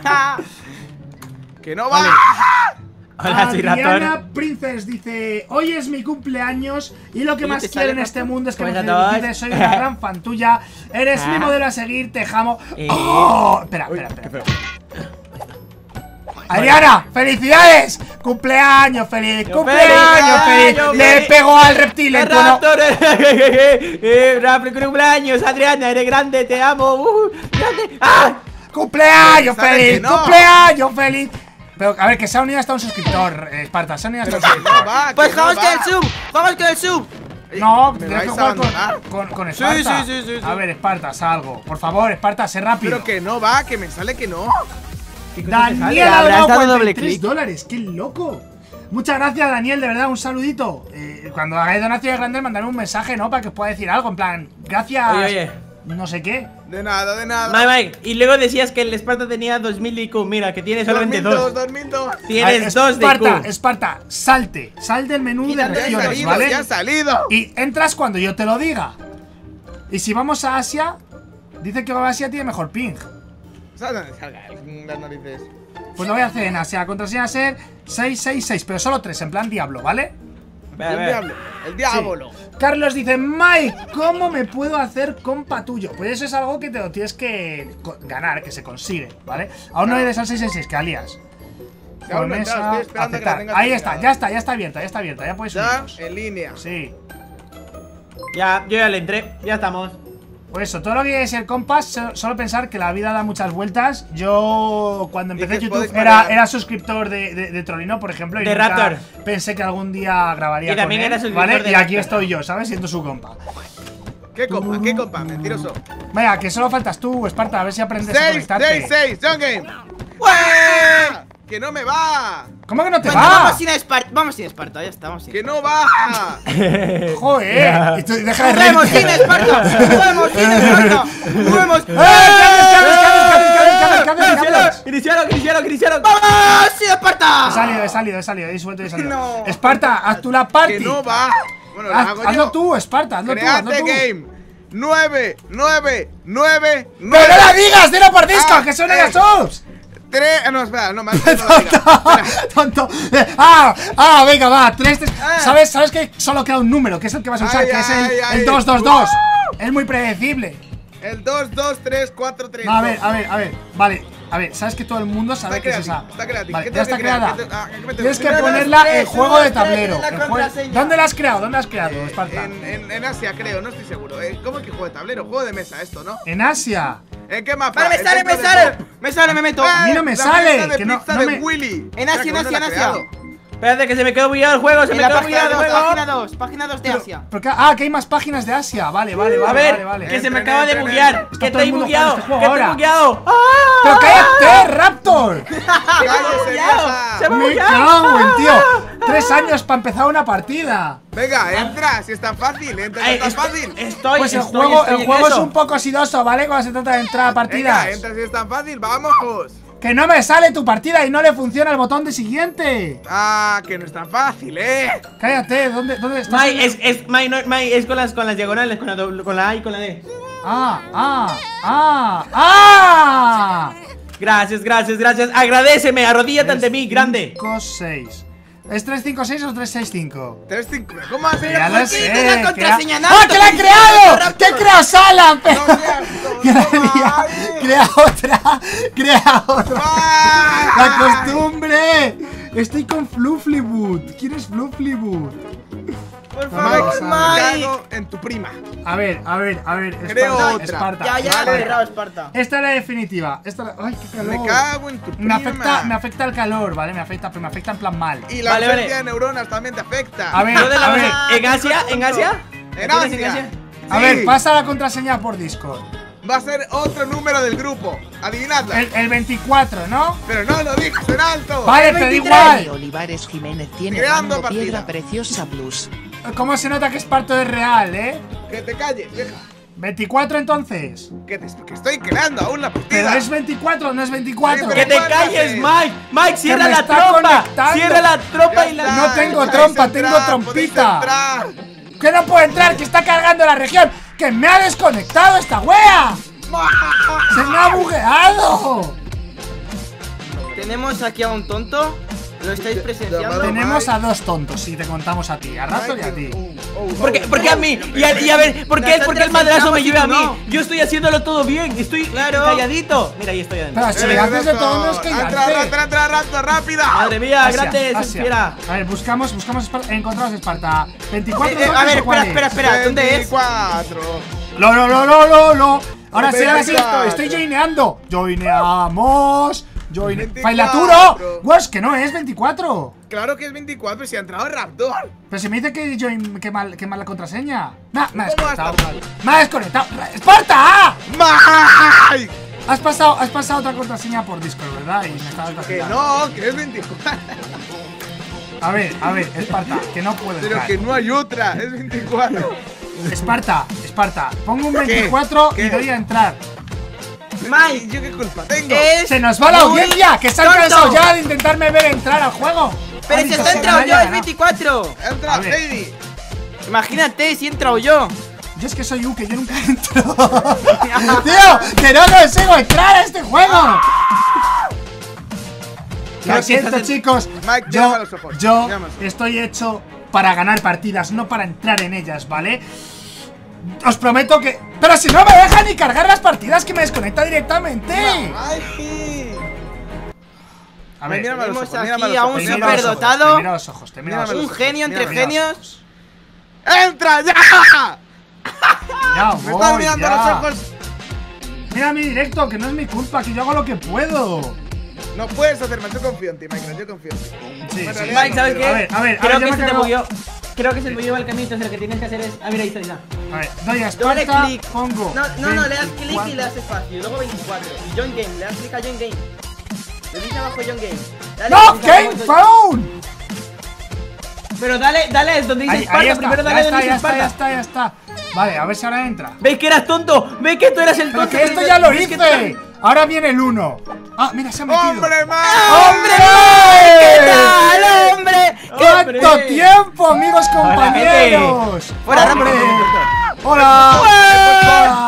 ¡Que no va! Hola, soy Adriana Raptor. Princess dice: hoy es mi cumpleaños y lo que ¿Y más te quiero sale en este Raptor? mundo es que me Pues a todos. felicites. Soy una gran fan tuya. Eres mi Ah. modelo a seguir, te amo. ¡Oh! Espera. Adriana, felicidades. Cumpleaños feliz. Cumpleaños feliz. cumpleaños Le feliz. pego al reptil en tono. Raptor. Raptor, cumpleaños. Adriana, eres grande, te amo. Grande. ¡Ah! ¡Cumpleaños ¿Sabes feliz! que no? ¡Cumpleaños feliz! Pero, a ver, que se ha unido hasta un suscriptor, Esparta. Se ha unido hasta un ¡Que suscriptor. no va! Pues que no vamos con el va. sub, vamos con el sub. No, ¿Me tienes que vais a jugar abandonar? con Esparta. sí. A ver, Esparta, salgo. Por favor, Esparta, sé rápido. Pero que no va, que me sale que no. Daniel ha Habrás donado dado doble 43 clic. dólares. ¡Qué loco! Muchas gracias, Daniel, de verdad, un saludito. Cuando hagáis donaciones grandes, mandadme un mensaje, ¿no? Para que os pueda decir algo, en plan, gracias. Oye. No sé qué. De nada, de nada. Mike, y luego decías que el Esparta tenía 2000 de IQ. Mira, que tiene solamente 2. 2002. A ver, Tienes 2 de Esparta, IQ. Esparta, salte. Sal del menú de Ya ha regiones, salido, ¿vale? ya ha salido. Y entras cuando yo te lo diga. Y si vamos a Asia, dice que Asia tiene mejor ping. ¿Sabes dónde salga las narices? Pues lo voy a hacer en Asia. Contraseña a ser 666, pero solo 3, en plan Diablo, ¿vale? Ve, El ve. diablo. El diablo. Carlos dice: Mike, ¿cómo me puedo hacer compa tuyo? Pues eso es algo que te lo tienes que ganar, que se consigue, ¿vale? Aún no eres al 666, que alías. Ya aún no he Con entrado, esa, estoy esperando a que la aceptar. tengas Ahí está, terminada. ya está abierta, ya puedes Ya uniros. en línea. Sí. Ya, yo ya le entré. Ya estamos. Por eso, todo lo que quiere ser compas, solo pensar que la vida da muchas vueltas. Yo, cuando empecé Y que YouTube, podéis marear. era suscriptor de Trolino, por ejemplo. Y De nunca Raptor. pensé que algún día grabaría Y también con él, era suscriptor ¿vale? de Y aquí Raptor. estoy yo, ¿sabes? Siendo su compa. ¿Qué copa? Mentiroso. Vaya, que solo faltas tú, Esparta, a ver si aprendes a 6, conectarte. 6, 6, John Game. ¡Ué! ¡Que no me va! ¿Cómo que no te Venga, va? vamos sin Esparta, ya está, vamos sin ¡Que no va! Joder, y tú deja de ¡Juguemos sin reírte. Esparta! ¡Juguemos sin Esparta! ¡Juguemos! ¿Qué haces? Iniciaron. ¡Vamos sin Esparta! He salido, he suelto. No. Esparta, haz tú la party. ¡Que no va! Bueno, lo hago Hazlo yo. tú, Esparta, hazlo tú. Create game. 9, 9, 9, 9. ¡Pero no la digas! ¡Dilo por disco! Ah, ¡Que son las subs! 3. No, espera, no, más. No la diga. ¡Tonto! Venga, va. 3. ¿Sabes que solo queda un número? Que es el que vas a usar, Ay, que es ay, ay. el 222. Es muy predecible. El 2, 2, 3, 4, 3. No, a ver. Vale, a ver, sabes que todo el mundo sabe Está que es esa. creative, está creative. Vale, ¿Qué ya tengo está que crear? creada. ¿Qué te- ah, ¿qué me tengo Tienes que que crear? ponerla en 3, juego de 1, 3, tablero. la en juego- contraseña. ¿Dónde la has creado? ¿Dónde la has creado, Esparta? En Asia, creo, no estoy seguro. ¿Cómo que juego de tablero? Juego de mesa, esto, ¿no? En Asia. ¿En qué mapa? Vale, El me templo de sale. Thor. Me meto. A mí no me La sale, mesa de que no- pizza no de me- Willy. En Asia, Mira, en que uno Asia, la en ha Asia. creado. Espérate, que se me quedó bugueado el juego. Se En me la quedó página bugueado el 2, juego. página 2 de Asia. Que hay más páginas de Asia. Vale. A ver, vale. que se me Entra, acaba de entra, buguear. entra. Que Está todo el estoy mundo bugueado. jugando este juego Que estoy ahora. bugueado. ¡Pero cállate, Raptor! ¡Cállese, vieja! Se me ha Me bugueado. cago en tío. 3 años para empezar una partida. Venga, entra, si es tan fácil, entra, si es tan fácil. Estoy, Pues el estoy juego en es eso. un poco sidoso, ¿vale? Cuando se trata de entrar a partidas. Venga, entra si es tan fácil, vamos. Que no me sale tu partida y no le funciona el botón de siguiente. Ah, que no es tan fácil, Cállate, ¿dónde estás? Mai, es con las diagonales, con la A y con la D. Gracias. Agradéceme, arrodíllate ante mí, grande. 5, 6. ¿Es 356 o 365? 3, 5. ¿Cómo haces? Ya lo ¿por qué sé. dices la contraseña en ¡Ah, alto? que la he creado! ¡Que he creado Salam! No seas tonto, Crea otra. ¡Ah! ¡La costumbre! Estoy con Flufflywood. ¿Quién es Flufflywood? Por Mike, favor, Mike. cago en tu prima. A ver, Creo Esparta, otra. Esparta. Ya, Esparta. cerrado, Esparta. Esta es la definitiva. Ay, qué calor. Me cago en tu prima. Me afecta el calor, ¿vale? Me afecta en plan mal. Y la Vale, ausencia vale. de neuronas también te afecta. A ver, ¿Dónde la a ver, ves? ¿En Asia? ¿En Asia? En ¿La tienes Asia. a Sí. ver, pasa la contraseña por Discord. Va a ser otro número del grupo. Adivinadla. El 24, ¿no? Pero no lo digas en alto. Vale, te da Dani igual. Olivares Jiménez tiene Creando rango partida. piedra preciosa plus. ¿Cómo se nota que Esparto es real, Que te calles, vieja. 24 entonces. Que estoy creando aún la Pero partida. es 24, no es 24. Sí, ¡Que te pero calles, Mike! ¡Mike, cierra me la está trompa! conectando. ¡Cierra la trompa y la... está, No tengo podéis trompa, entrar, tengo trompita. podéis entrar. Que no puedo entrar, que está cargando la región. Que me ha desconectado esta wea. Se me ha bugueado. Tenemos aquí a un tonto. ¿Lo estáis presenciando? llamado- Tenemos a dos tontos, si te contamos a ti, a Rato y a ti. ¿Por qué a mí? Y a ver, ¿por qué el madrazo me lleva a mí? Yo estoy haciéndolo todo bien, estoy Claro. calladito. Mira, ahí estoy adentro. Pero si haces de todo menos que Entra, Rato, rápida. Madre mía, Asia, grande, Asia. fiera. A ver, buscamos Esparta. Encontramos Esparta. 24 A ver, ¿cuál es? espera, ¿dónde es? 24. Lo. Ahora sí, ahora sí, 24. estoy joineando. Joineamos. 24. Failaturo. Guas, que no es 24. Claro que es 24, si ha entrado el Raptor. Pero si me dice que mal la contraseña. Me ha ¿Cómo va a desconectado. estar mal? Me ha desconectado. ¡Esparta! ¡Mike! Has pasado otra contraseña por Discord, ¿verdad? Y me estabas Que vacilando. no, que es 24. A ver, Esparta, que no puedo Pero entrar. que no hay otra, es 24. Esparta, pongo un ¿Qué? 24 y ¿Qué? doy a entrar. Mike, ¿yo qué culpa tengo? ¡Se nos va la audiencia! ¡Que se han tonto. cansado ya de intentarme ver entrar al juego! Pero Han si dicho está que entrado me yo, haya es ganado. 24. Entra, A ver. Lady. Imagínate si he entrado yo. Yo es que soy Uke, yo nunca entro. ¡Tío! ¡Que no consigo entrar a este juego! Creo Lo que siento, estás en- chicos. Mike, llama a los ojos, Yo llama a los ojos. estoy hecho para ganar partidas, no para entrar en ellas, ¿vale? Os prometo que... ¡Pero si no me deja ni cargar las partidas, que me desconecta directamente! Mike. A ver, Mírame a los Tenemos ojos, mírame aquí a a los un ojos, te mírame a los ojos. superdotado. Te miro a los ojos, te miro a los Mírame ojos. Un genio entre mira, mira. genios. ¡Entra ya! Ya Me voy, estás mirando ya. a los ojos. Mira mi directo, que no es mi culpa, que yo hago lo que puedo. No puedes hacerme, yo confío en ti, Mike, yo confío en ti. Sí, Bueno, sí. ya Mike, ¿sabes no, qué? A ver, Creo ya que me se te cargo. bugueó. Creo que se te bugueó el camino, entonces lo que tienes que hacer es... Ah, mira, ahí está, ahí está. A ver, doy a Doble Esparta, clic. pongo. No, le das clic 24. y le das espacio. Luego 24. Y Join Game, le das clic a Join Game. Le dice abajo Join Game. Dale, ¡No! clic ¡Game abajo, Phone! Pero dale, donde dice Ahí Esparta, está, primero ya dale está, donde ya dice está, ya Esparta. está, ya está. Vale, a ver si ahora entra. ¿Ves que eras tonto? ¿Ves que tú eras el Pero tonto? que esto ya lo hice. Ahora viene el 1. Ah, mira, se ha metido. ¡Hombre, Mike! ¡Hombre! ¿Qué tal, hombre? ¡Cuánto ¡Hombre! tiempo, amigos compañeros! Fuera, ¡Hombre! rápido. ¡Hola!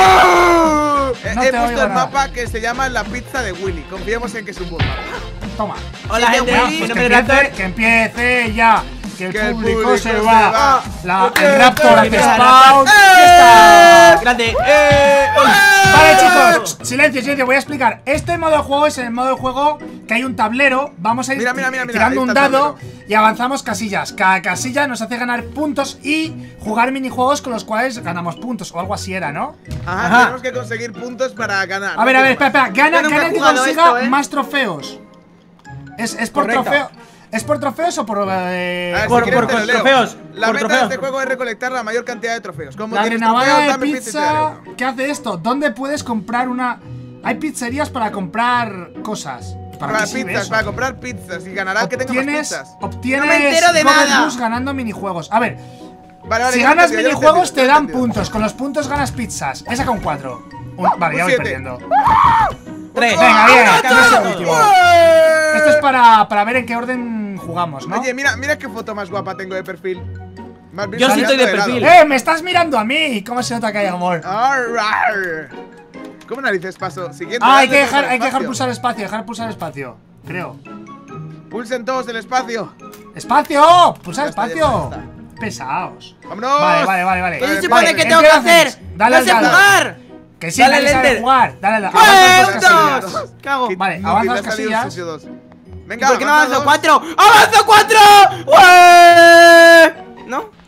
No He te puesto oigo el nada. mapa que se llama La Pizza de Willy. Confiemos en que es un buen mapa. Toma. Hola, Sí, gente, Willy. mi Pues nombre es Raptor. que empiece ya. Que Que el el público público se se va. va. El Raptor hace Mira, spawn. ¡Eh! ¡Grande! Vale, chicos, silencio, voy a explicar. Este modo de juego es el modo de juego que hay un tablero. Vamos a ir Mira, tirando ahí un está el dado tablero. y avanzamos casillas. Cada casilla nos hace ganar puntos y jugar minijuegos con los cuales ganamos puntos. O algo así era, ¿no? Ajá, Ajá. tenemos que conseguir puntos para ganar. A ver, espera. Gana Yo nunca el he que jugado consiga esto, más trofeos. ¿Es por Correcto. trofeo? ¿Es por trofeos o por.? A ver, si Por quieres te lo leo. trofeos, La por meta trofeos. de este juego es recolectar la mayor cantidad de trofeos. Como La tienes granavada trofeos, de dame pizza y te pizza. daré. ¿Qué hace esto? ¿Dónde puedes comprar una.? Hay pizzerías para comprar cosas. Para qué sirve pizzas, eso? para comprar pizzas y ganará el que tenga más pizzas. Obtienes No me entero de Gold nada. Boost ganando minijuegos. A ver, Vale, si ya ganas lo he entendido, ya lo he minijuegos te entendido, dan ya lo he entendido. puntos. Con los puntos ganas pizzas. He sacado un 4. Vale, ya voy 7. perdiendo. 3. Venga, bien, ¡Ah, que no es el todo! último. Esto es para ver en qué orden jugamos, ¿no? Oye, mira qué foto más guapa tengo de perfil. Más bien Yo sí mirando estoy de lado. perfil. Me estás mirando a mí. ¿Cómo se nota que hay amor? Arrar. ¿Cómo narices paso? Siguiente. Ah, hay que dale, dejar espacio. pulsar espacio, creo. Pulsen todos el espacio. ¡Espacio! ¡Pulsa Ya está, espacio! ya está. Pesados. ¡Vámonos! Vale. ¿Qué se Vale, supone vale, que ¿en tengo qué que lo hacéis? hacer? Dale ¡No al sé dado. jugar! Que sí, Dale nadie al sabe enter. jugar. Dale, avanza las casillas. ¡Puntos! Cago. Vale, No, avanza que las le ha salido casillas. sucio 2. Venga, ¿Por qué no avanza avanzo dos. 4? ¡Avanzo 4! ¡Ué! ¿No?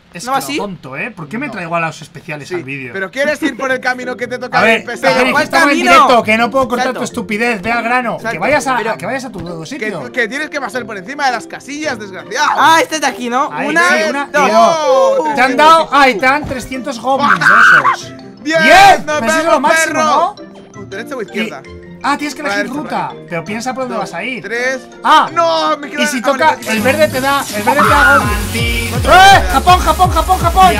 Es ¿No que así? tonto, ¿eh? ¿Por qué me traigo a los especiales al vídeo? Pero quieres ir por el camino que te toca. A ver, pesado. ¿cuál estamos en camino? directo, que no puedo cortar Exacto. tu estupidez. Ve al grano. Que Exacto, vayas pero- a tu sitio. Que tienes que pasar por encima de las casillas, desgraciado. Ah, este es de aquí, ¿no? Ahí, Una, sí, una y dos. dos. Te han dado. Ay, te dan 300 goblins de esos. 10, ¡10! nos Pero eso es vemos, lo máximo, perro. ¿no? ¿Derecha o Y- izquierda? tienes que elegir ruta. Pero piensa por dónde vas a ir. 3. Ah, No, me queda. y si toca, vale, el verde te da. El verde te da goblins. ¡Japón, Japón, Japón, Japón!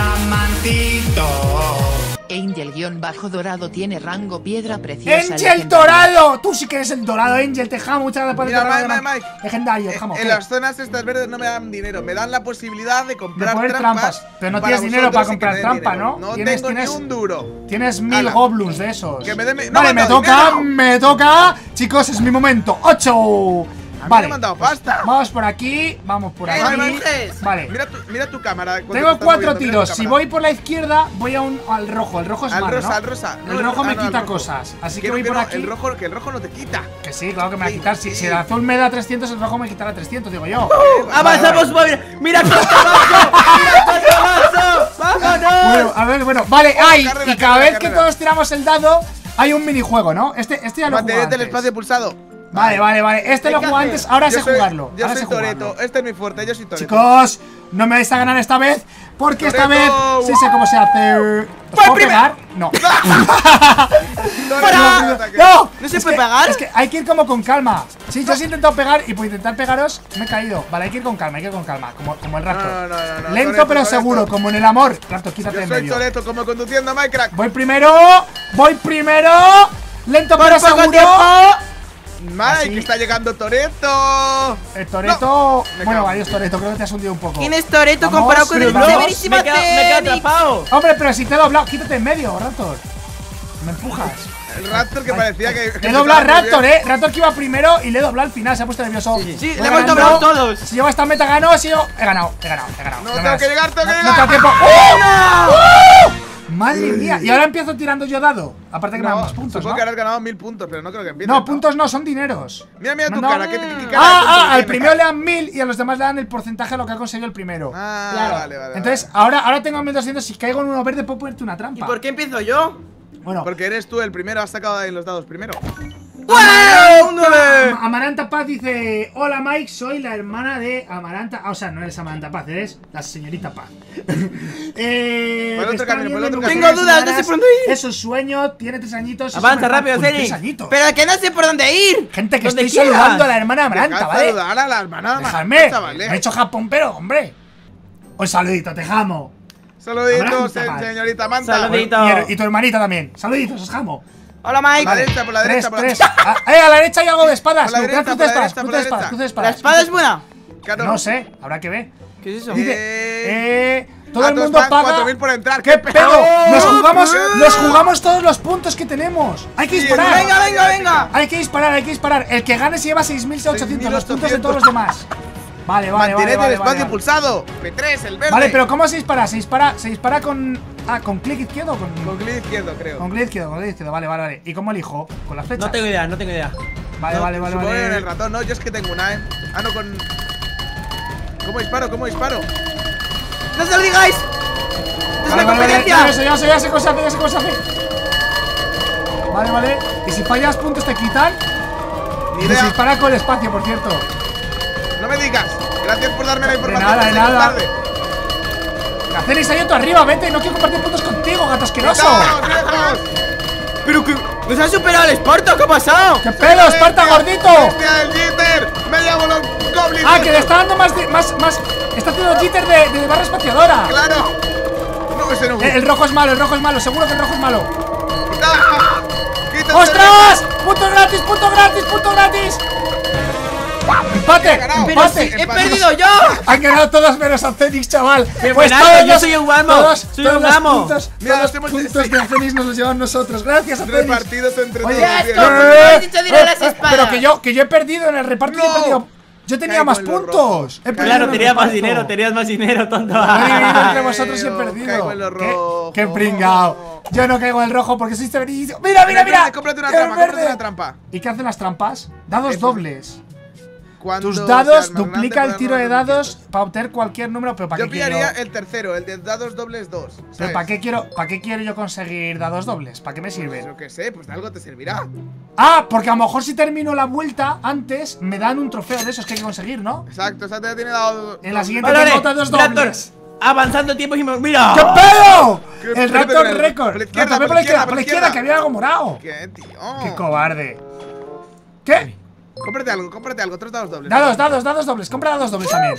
Angel-dorado tiene rango piedra preciosa. ¡Angel legendaria. dorado! Tú sí que eres el dorado, Angel. Te jamo. Muchas gracias por el Mira, dorado. Mike. Legendario, te jamo. En ¿qué? las zonas estas verdes no me dan dinero, me dan la posibilidad de De comprar poner trampas. Pero no tienes dinero para comprar trampa, ¿no? No Tienes- tengo tienes- ni un duro. Tienes 1000 Ala. goblins de esos. Que me den- no Vale, me me han dado toca, dinero. me toca. Chicos, es mi momento. 8. A mí Vale. me han dado pasta. Vamos por aquí, vamos por aquí. Monjes. Vale. Mira tu cámara. cuando te Tengo estás 4 moviendo, mira tiros. tu Si cámara. voy por la izquierda, voy al rojo. El rojo es Al malo, rosa, ¿no? al rosa. No, El rojo me no, al quita rojo. cosas. Así que Quiero voy por no, aquí. que el rojo no te quita. Que sí, claro que me va a Sí, quitar. Si sí. el azul me da 300, el rojo me quitará 300, digo yo. Avanzamos, mira cuánto avanzo. Mira cuánto avanzo. Vámonos. Bueno, a ver, bueno. Vale, ay, carrera, y cada carrera, vez que carrera. todos tiramos el dado, hay un minijuego, ¿no? Este ya lo he jugado Mantened el antes. espacio pulsado. Vale. Este lo he jugado antes, ahora sé jugarlo. Yo Ahora soy sé jugarlo. Toreto. Este es mi fuerte, yo soy Toreto. Chicos, no me vais a ganar esta vez, porque esta vez Toretto. sí sé cómo se hace. ¿Os puedo pegar? No. ¡Fuera! ¡No! ¿No se Es puede que- pegar? Es que hay que ir como con calma. Sí, yo os he intentado pegar y por intentar pegaros me he caído. Vale, hay que ir con calma, como el Raptor. No, Lento Toretto, pero Toretto. seguro, como en el amor. Raptor, quítate de Yo soy medio. Toreto, como conduciendo Minecraft. Voy primero. Lento pero poco seguro. tiempo. Mike, Así. que está llegando Toreto. El Toreto. me Bueno, cago. adiós, Toreto, creo que te has hundido un poco. ¿Quién es Toreto Vamos, comparado con el pero vamos. severísimo Me quedo atrapado. Hombre, pero si te he doblado, quítate en medio, Raptor. Me empujas. El Raptor que parecía que. Le he doblado a Raptor, Raptor que iba primero y le he doblado al final, se ha puesto nervioso. Sí, Voy le hemos ganando. doblado todos. Si llego a esta meta, gano. Si yo. He ganado. No, me tengo das. que llegar, tengo que No llegar. te da tiempo. ¡Oh! Madre mía. Y ahora empiezo tirando yo dado. Aparte que me dan más puntos, supongo ¿no? que habrás ganado 1000 puntos, pero no creo que empieces. No, puntos no, son dineros. Mira tu No, cara, no. ¿qué cara de puntos Al tiene, primero cara? le dan 1000 y a los demás le dan el porcentaje de lo que ha conseguido el primero. Ah, Claro. vale. Entonces, ahora tengo 1200. Si caigo en uno verde, puedo ponerte una ¿Y trampa. por qué empiezo yo? Bueno, Porque eres tú el primero, has sacado ahí los dados primero. ¡Wow! ¡Un 9! Amaranta Paz dice: Hola Mike, soy la hermana de Amaranta. O sea, no eres Amaranta Paz, eres la señorita Paz. Por el otro está camino, por el otro viendo camino. Tengo dudas, no sé por dónde ir. Es un sueño, tiene 3 añitos. Avanza es rápido, con Celi. 3 añitos. Pero que no sé por dónde ir. Gente, que ¿Dónde estoy quieras? saludando a la hermana Amaranta, Dejad ¿vale? saludar a la hermana. Dejadme. Chavales. Me he hecho Japón, pero, hombre. Un saludito, te jamo. Saluditos, Amaranta, vale. señorita Manta. Saludito. Y tu hermanita también. Saluditos, os jamo. Hola, Mike. Por la derecha, por la derecha, por la derecha. A la derecha hay algo de espadas. Por la derecha, Cruce de por la espadas, derecha, cruce por de la espadas, derecha. cruce de ¿La espadas. espada es buena? Claro. No sé, habrá que ver. ¿Qué es eso? Todo A el todos mundo van paga. 4000 por entrar. ¡Qué pedo! Nos ¡Oh! jugamos todos los puntos que tenemos. Hay que Sí, disparar. Venga. Hay que disparar. El que gane se lleva 6800, los puntos de todos los demás. Vale. Mantened el espacio pulsado. P3, el verde. Vale, pero ¿cómo se dispara? Se dispara con. ¿Con clic izquierdo o con.? Con clic izquierdo, creo. Con clic izquierdo, vale. ¿Y cómo elijo? ¿Con la flecha? No tengo idea, no tengo idea. Vale. Supongo que en el ratón, no, yo es que tengo una, Ah, no, con. ¿Cómo disparo? ¡No se lo digáis! ¡Es una Vale, competencia! ya sé cómo se hace. Vale. Y si fallas puntos te quitan. Ni Y se idea. dispara con el espacio, por cierto. No me digas. Gracias por darme la información. nada, de que llego nada. tarde. Caceris, hay otro arriba, vete. No quiero compartir puntos contigo, gato asqueroso. ¡Quitaos, viejos! ¡Pero que nos han superado el Esparta! ¿Qué ha pasado? ¡Qué pedo, Esparta gordito! ¡Bestia del Jitter! ¡Me llevo los goblins! Ah, que le está dando más. Está haciendo jitter de barra espaciadora. ¡Claro! No, ese no. El rojo es malo, seguro que el rojo es malo. ¡Ah! ¡Quítate! ¡Ostras! ¡Punto gratis! ¡Empate! ganado. ¡Pero ¡Empate! si he perdido yo! Han ganado todos menos a Zenix, chaval. ¡Qué Pues buenazo! todos ¡Yo los- soy un amo! todos- ¡Soy todos un los amo! puntos- Mira, todos los hacemos- puntos de Zenix nos los llevan nosotros. Gracias a Zenix. Repartidos entre todos. ¡Yes! bien. ¿Cómo me has dicho tirar las espadas? Pero que yo he perdido en el reparto. No. Yo he perdido. Yo tenía Caigo más en lo puntos. rojo. He perdido Claro, en el tenías más reparto. dinero, tonto. He dividido entre vosotros y he Caigo perdido. en lo rojo. Qué pringao. Yo no caigo en el rojo porque soy severísimo. ¡Mira! Cómprate una El trampa, verde. cómprate una trampa. ¿Y qué hacen las trampas? Dados dobles. Cuando Tus dados seas más duplica grande, el tiro de podrás dados robar para obtener cualquier número. Pero ¿para Yo qué quiero? pillaría el tercero, el de dados dobles 2. Pero ¿sabes? ¿para qué quiero yo conseguir dados dobles? ¿Para qué me sirven? Yo qué sé, pues de algo te servirá. Ah, porque a lo mejor si termino la vuelta antes, me dan un trofeo de esos que hay que conseguir, ¿no? Exacto, ya tiene dado. En la siguiente Vale, tengo dados Raptor, dobles. avanzando el tiempo y ¡mira! ¡Qué pedo! ¿Qué El pedo Raptor con el- Record. por la No, izquierda, también por la izquierda, por la izquierda. que había algo morado. ¿Qué, tío? ¡Qué cobarde! ¿Qué? Cómprate algo, 3 dados dobles. Dados dobles. Compra dados dobles también.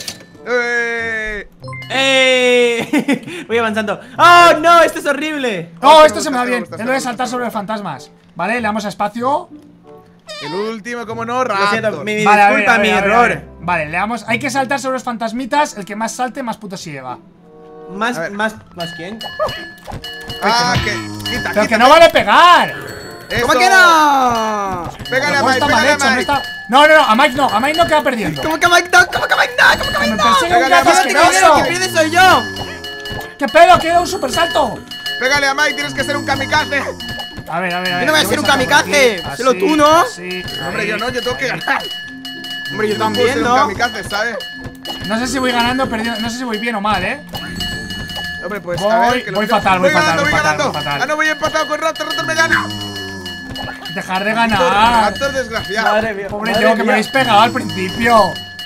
Voy avanzando. ¡Oh, no! ¡Esto es horrible! Oh, me esto se me gusta, da me bien. gusta, Es lo me de gusta, saltar me sobre gusta. fantasmas. Vale, le damos a espacio. El último, como no, Lo siento, Raptor. mi Vale, disculpa, mi a error. ver. Vale, le damos. Hay que saltar sobre los fantasmitas. El que más salte, más putos se lleva. ¿Más A ver. quién? Ah, que. Quita, Pero que quita, no vale pegar. eso. ¿Cómo que no? Pégale a No Mike, está mal pégale a hecho, no Mike. está. No, a Mike no. A Mike no queda perdiendo. ¿Cómo que Mike no? ¿Cómo que Mike no? ¿Cómo que Que Mike me no? persigue un Pégale a gato Mike, asqueroso. El que pierde soy yo. ¿Qué pedo? Queda un super salto. Pégale a Mike, tienes que ser un kamikaze. A ver. Yo no voy a ser un kamikaze. Hazlo tú, ¿no? Así. Hombre, yo no, yo tengo que ganar. Hombre, yo No puedo también, ser un ¿no? kamikaze, ¿sabes? No sé si voy ganando o perdiendo. No sé si voy bien o mal, Hombre, pues Voy- a ver. Que voy lo- fatal, voy ganando, fatal, voy voy fatal, ganando. voy fatal. Ah, no, voy empatado con Raptor, Raptor me gana. Dejar de ganar. Raptor desgraciado. Madre mía. Pobre madre yo, que me mía. habéis pegado al principio.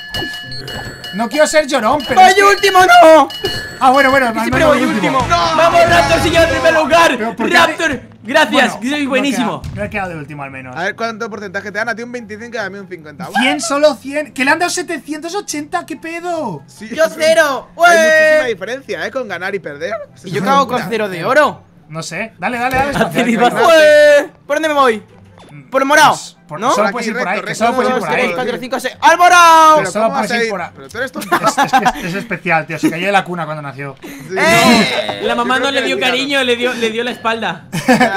No quiero ser llorón, pero. ¡Voy es que- último, no! Ah, bueno, al Siempre menos voy el último. último. ¡Vamos, Raptor! ¡Sigue en primer lugar! Pero ¿por qué ¡Raptor! Gracias, Bueno, soy buenísimo. No he quedado de último al menos. A ver cuánto porcentaje te dan. A ti un 25 y a mí un 50. 100, solo 100. Que le han dado 780, ¿qué pedo? Sí, ¡Yo cero! Hay muchísima ¡Ué! diferencia, con ganar y perder. Y yo cago con 0 de oro. No sé. Dale, espacio. Hacer Dale, igual. ¡Ué! ¿Por dónde me voy? ¿Por el morado? Pues, ¿No? Solo Por puedes ir aquí, por ahí. recto, Que solo recto, puedes ir dos, por tres, ahí. 4, 5, 6. ¡Al morado! Pero solo ¿cómo vas puedes a ir ir? por ahí. Pero tú eres tonto. Es especial, tío. Se cayó de la cuna cuando nació. Sí, La mamá Yo no creo le que dio tiraron. cariño, le dio la espalda.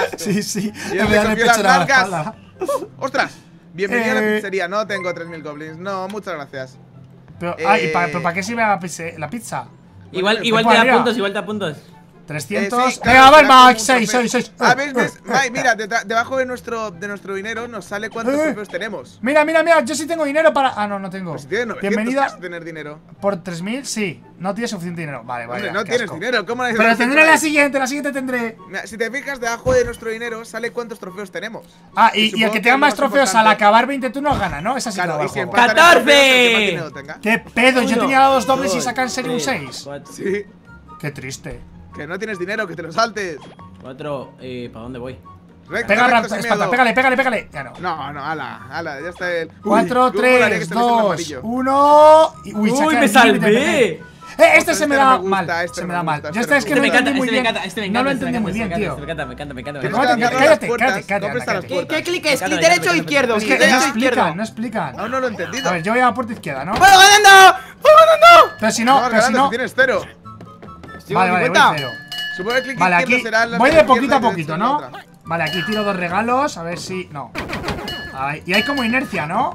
Sí. Y él Me le da el cogió pecho las a la nalgas. espalda. ¡Ostras! Bienvenida a la Eh. pizzería. No tengo 3000 goblins. No, muchas gracias. Pero, Eh. ¿para qué sirve la pizza? Igual Pues te da arriba. puntos, igual te da puntos. 300. Sí, Venga, a ver, será como Max, un 6. trofeo. Ah, ¿ves? Mike, mira, debajo de nuestro dinero nos sale cuántos trofeos tenemos. Mira, yo sí tengo dinero para. Ah, no tengo. Pues si tienes 900, Bienvenida vas a tener dinero. por 3000, sí. No tienes suficiente dinero. Vale, Hombre, ya, no qué tienes asco. dinero. ¿Cómo Pero tendré la siguiente tendré. Mira, si te fijas debajo de nuestro dinero sale cuántos trofeos tenemos. Ah, Y y el supongo que que tenga lo más más trofeos al importante- acabar 20 turnos gana, ¿no? Esa sí que Claro, va y el si juego. empatan en 14. trofeos, el que más dinero tenga. ¿Qué pedo? Yo Uno, tenía dados dobles y dos, sacan en serio un 3, 6. 4, Sí, Qué triste. que no tienes dinero, que te lo saltes. 4, ¿para dónde voy? Recto, Pega, recto, Raptor, sin Esparta, miedo. pégale. Ya no. No, ala, ya está el. 4, Uy, ¿cómo molaría que 3, este me sale 2, amarillo? 1. Uy, saca me el salvé. límite, este Este se me no da me gusta, mal. este Se no me me da mal. gusta, Yo este es que no no me lo gusta. entendí muy bien. No lo este entendí muy bien, tío. Me encanta. ¿Cómo te- Cállate, cállate, no prestas cállate. ¿Qué clic es? Me ¿Clic encanta, derecho o me encanta, izquierdo? Es que ¿Clic no derecho o izquierdo? explican. Aún no lo he entendido. A ver, yo voy a por tu izquierda, ¿no? ¡Voy ganando! ¡Voy ganando! Pero si No, no, vas pero si ganando, no. si tienes 0. Estoy Vale, con voy 50. 0. Supongo que el clic Vale, izquierdo aquí será la voy de izquierda poquito a y derecha poquito, la ¿no? otra. Vale, aquí tiro 2 regalos, a ver si. No. Ahí. Y hay como inercia, ¿no?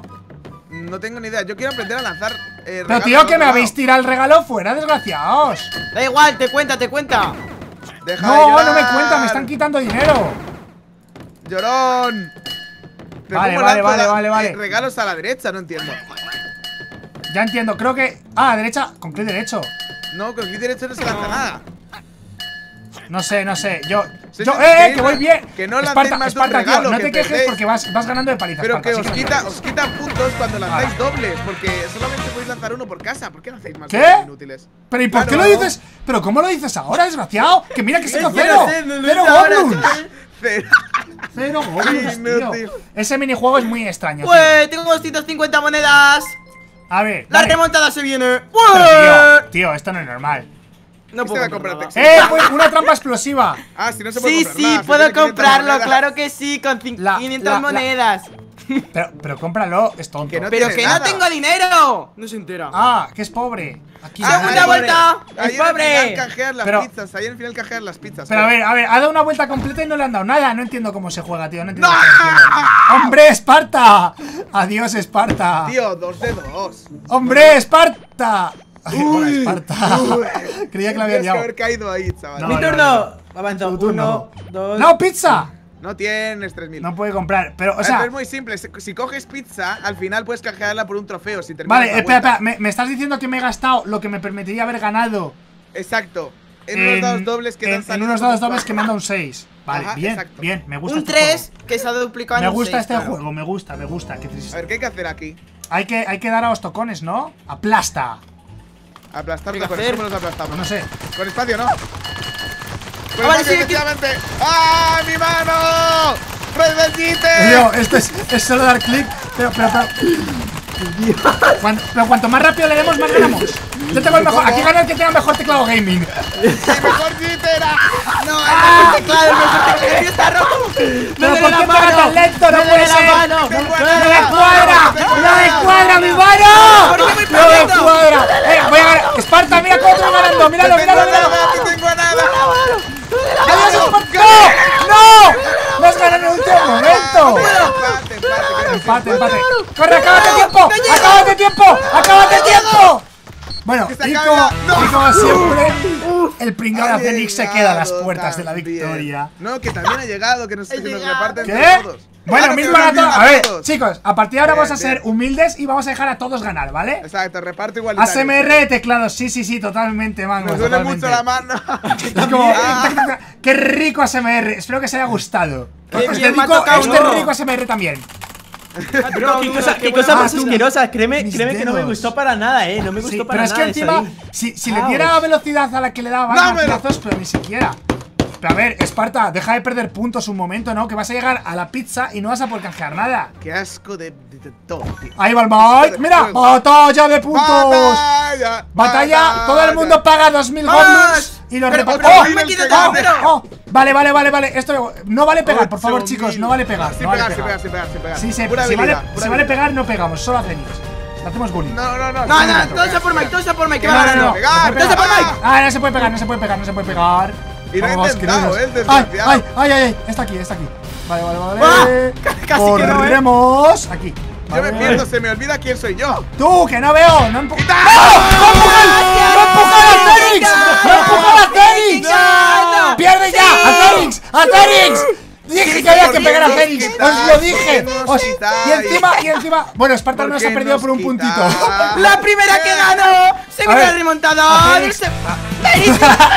No tengo ni idea. Yo quiero aprender a lanzar. Pero regalos tío, al que me otro habéis lado. tirado el regalo fuera, desgraciados. Da igual, te cuenta. Deja de No, llorar. no me cuenta, me están quitando dinero. Llorón. Pero Vale, ¿cómo vale, lanzo vale. regalos a la derecha, no entiendo. Ya entiendo, creo que. Ah, derecha, con clic derecho. No, con clic derecho no se lanza nada. No sé. Yo. Sí, Yo, sí, que voy bien. que no lancéis Esparta, más de un Esparta, tío, regalo, no que te quejes perdéis. porque vas ganando de paliza. Pero Esparta, que sí me os quitan puntos cuando lanzáis Vale. dobles. Porque solamente podéis lanzar uno por casa. ¿Por qué no hacéis más ¿Qué? dobles inútiles? Pero ¿y por qué Claro. lo dices? ¿Pero cómo lo dices ahora, desgraciado? Que mira que saco Es que cero. no sé, no lo Cero sé ahora, goblins. Cero. Cero goblins, tío. Inútil. Ese minijuego es muy extraño, tío. ¡Ué! Tengo 250 monedas. A ver, La dale. remontada se viene. Pero, ¡Ué! tío, esto no es normal. No Este va puedo a comprar comprar Texas. Pues una trampa explosiva. Ah, si no se puede Sí, comprar sí, nada, si puedo tiene 500 comprarlo, monedas. claro que sí, con 500 monedas. Pero cómpralo, es tonto. Que no Pero tiene que nada. no tengo dinero. No se entera. Ah, que es pobre. Aquí ¡Segunda ahí- vuelta! Ahí ¡Es en el pobre! final canjeas las Pero- pizzas. Ahí en el final canjeas las pizzas. Pero a ver, ha dado una vuelta completa y no le han dado nada. No entiendo cómo se juega, tío. No entiendo. lo que estoy haciendo. ¡Hombre, Esparta! Adiós, Esparta. Tío, 2 de 2. ¡Hombre, Esparta! Hola, Esparta. Creía que lo había Tendrías que liado. haber caído ahí, chaval. No, Mi no, turno. Avanzo. Tu turno. 1, 2. ¡No, pizza! No tienes 3000. No puede comprar, pero, o sea… es muy simple. Si coges pizza, al final puedes canjearla por un trofeo. Si terminas Vale, la espera, vuelta. me estás diciendo que me he gastado lo que me permitiría haber ganado Exacto. En unos dados dobles que te han en salido unos dados como dobles que me han dado un 6. Vale, Ajá, bien, exacto. bien, me gusta Un este 3 juego. que se ha duplicado en Me un gusta 6, este claro. juego, me gusta, qué triste. A ver, ¿qué hay que hacer aquí? Hay que dar a los tocones, ¿no? Aplasta. Aplastar ¿Qué hay que tocones. hacer? ¿Cómo los aplastamos? No sé. Con espacio, ¿no? Con vale, espacio, sí, efectivamente. ¡Ah, mi mano! ¡Resident Tío, esto es solo dar clic, pero cuanto más rápido le demos, más ganamos. Yo tengo el mejor, aquí gana el que tenga mejor teclado gaming. ¡Mi mejor jittera! No, el mejor teclado, el mejor teclado. ¡El está rojo! Pero ¿por qué pega tan lento? No puede ser. ¡No me cuadra! ¡No me cuadra mi mano! ¿Por qué voy ¡No me perdiendo? cuadra! Voy a ganar. Esparta, mira cómo estoy ganando. Míralo, míralo, míralo. ¡No tengo nada! ¡Adiós, Esparta! ¡No! ¡No has ganado en el último momento! Empate. ¡Corre, acábate tiempo! ¡Acábate tiempo! ¡Acábate tiempo! Bueno, Que se y acabe como, ya. y como siempre, el pringado de Ha Acenix se queda a las llegado puertas de la también. victoria. No, que también ha llegado, que nos reparten ¿Qué? entre todos. Bueno, Claro que mismo nos a todos. reparten A ver, todos. chicos, a partir de ahora Bien, vamos a ser bien. humildes y vamos a dejar a todos ganar, ¿vale? Exacto, reparto igualitario. ASMR de teclados, sí, totalmente, mango. Me duele totalmente. mucho la mano. Es como, qué rico ASMR, espero que os haya gustado. Qué Os bien, me ha dedico tocado este uno. rico ASMR también. Bro, qué cosa buena más onda. asquerosa. Créeme Mis que no me dedos. gustó para nada, no me Sí, gustó pero para es que nada. encima, eso ahí. si le diera velocidad a la que le daba ¡Dámelo! latigazos, pero ni siquiera. Pero a ver, Esparta, deja de perder puntos un momento, ¿no? Que vas a llegar a la pizza y no vas a poder canjear nada. Qué asco de todo, tío. Ahí va el Mike, mira, Fuego. batalla de puntos. Batalla, Batalla, todo el mundo paga 2000 ¡Vamos! goblins y los Pero reparte. otro ¡Oh! me quita ¡Oh! todo, pero… ¡Oh! Vale, esto no vale pegar, por favor, 8000. chicos, no vale pegar. Sin no vale pegar, sin pegar. pegar, sin pegar. Sí, Pura si habilidad, vale pura pegar, habilidad. no pegamos, solo a Cenix. Le hacemos bullying. No, No, todos a por Mike, todos a por Mike, que va No, ganando. pegar, Todos a por Mike. Ah, no se puede pegar, no se puede pegar, no se puede pegar. Y lo he Vamos, intentado, queridos. el desgraciado. Ay, está aquí. Vale. ¡Ah! Casi que no, Corremos aquí. Yo me Vale. pierdo, se me olvida quién soy yo. Tú, que no veo, no empujes. ¡No! ¡Gracias! ¡No empujes a Cenix! ¡No empujes a Cenix! ¡No! ¡Pierde ya! ¡A Cenix! ¡A Cenix! Dije que había que pegar a nos Cenix, quitáis? os lo dije. ¿Por qué nos quitáis? Y encima, bueno, Esparta no se ha qué perdido nos por un puntito. quitáis? La primera que ganó. Se A viene ver, el remontador. a Cenix. ¡Cenix!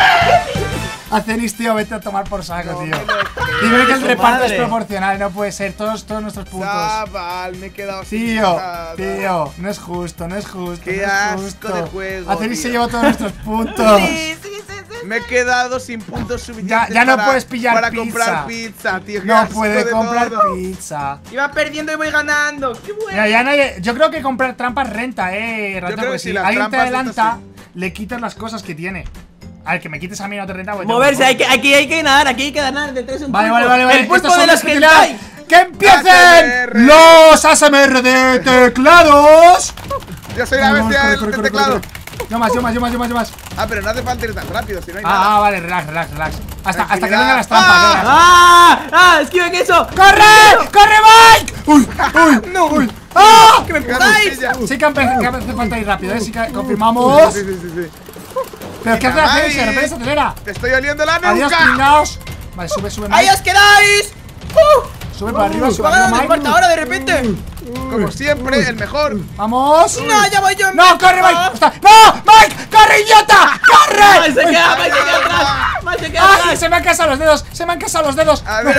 A Cenix, tío, vete a tomar por saco, No tío. me lo creo. Dime que el Su reparto es madre. proporcional, no puede ser, todos nuestros puntos. Chaval, me he quedado sin Tío, nada. no es justo, no es justo. Qué no es asco justo. de juego, A Cenix se tío. llevó todos nuestros puntos. Sí. Me he quedado sin puntos suficientes Ya no para, puedes pillar para pizza. comprar pizza, tío. Qué No asco puede de comprar todo. pizza. Iba perdiendo y voy ganando. ¡Qué bueno! Mira, ya nadie, yo creo que comprar trampas renta, Rato, creo que porque sí, si las alguien te trampas adelanta, estas le quitas las cosas que tiene. A ver, que me quites a mí no te renta. porque Moverse, tengo- aquí hay que nadar, aquí hay que ganar. Detrás un Vale, pulpo. vale. El pulpo Estos de son los utilidades. hentai. ¡Que empiecen ASMR. los ASMR de teclados! Yo soy la Vamos, bestia corre, del teclado. Yo más. Ah, pero no hace falta ir tan rápido, si no hay nada. Vale, relax. Hasta que Tranquilidad. vengan las trampas. ¡Ah! ya verás. ¡Ah! ¡Esquiven eso! ¡Corre, Mike! ¡Uy! ¡No! ¡Ah! ¡Que me Qué empujáis! costilla. Sí que hace falta ir rápido, sí que confirmamos. Sí. ¿Pero qué hace la Cenix? Mike. De repente se acelera. Te estoy oliendo la Adiós, nuca. pringaos. Vale, sube, ¡Ahí Mike. os quedáis! Sube para arriba, sube ¡Va para ganando arriba, Esparta Mike. ahora de repente! Como siempre, el mejor. Vamos. ¡No, ya voy yo! ¡No, corre, Mike! ¡No, Mike! ¡Corre, idiota! ¡Corre! ¡Mike se queda atrás! ¡Mike se queda ¡Ay! atrás! Se me han casado los dedos. A ¡No, ver,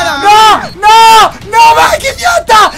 no, Mike, idiota!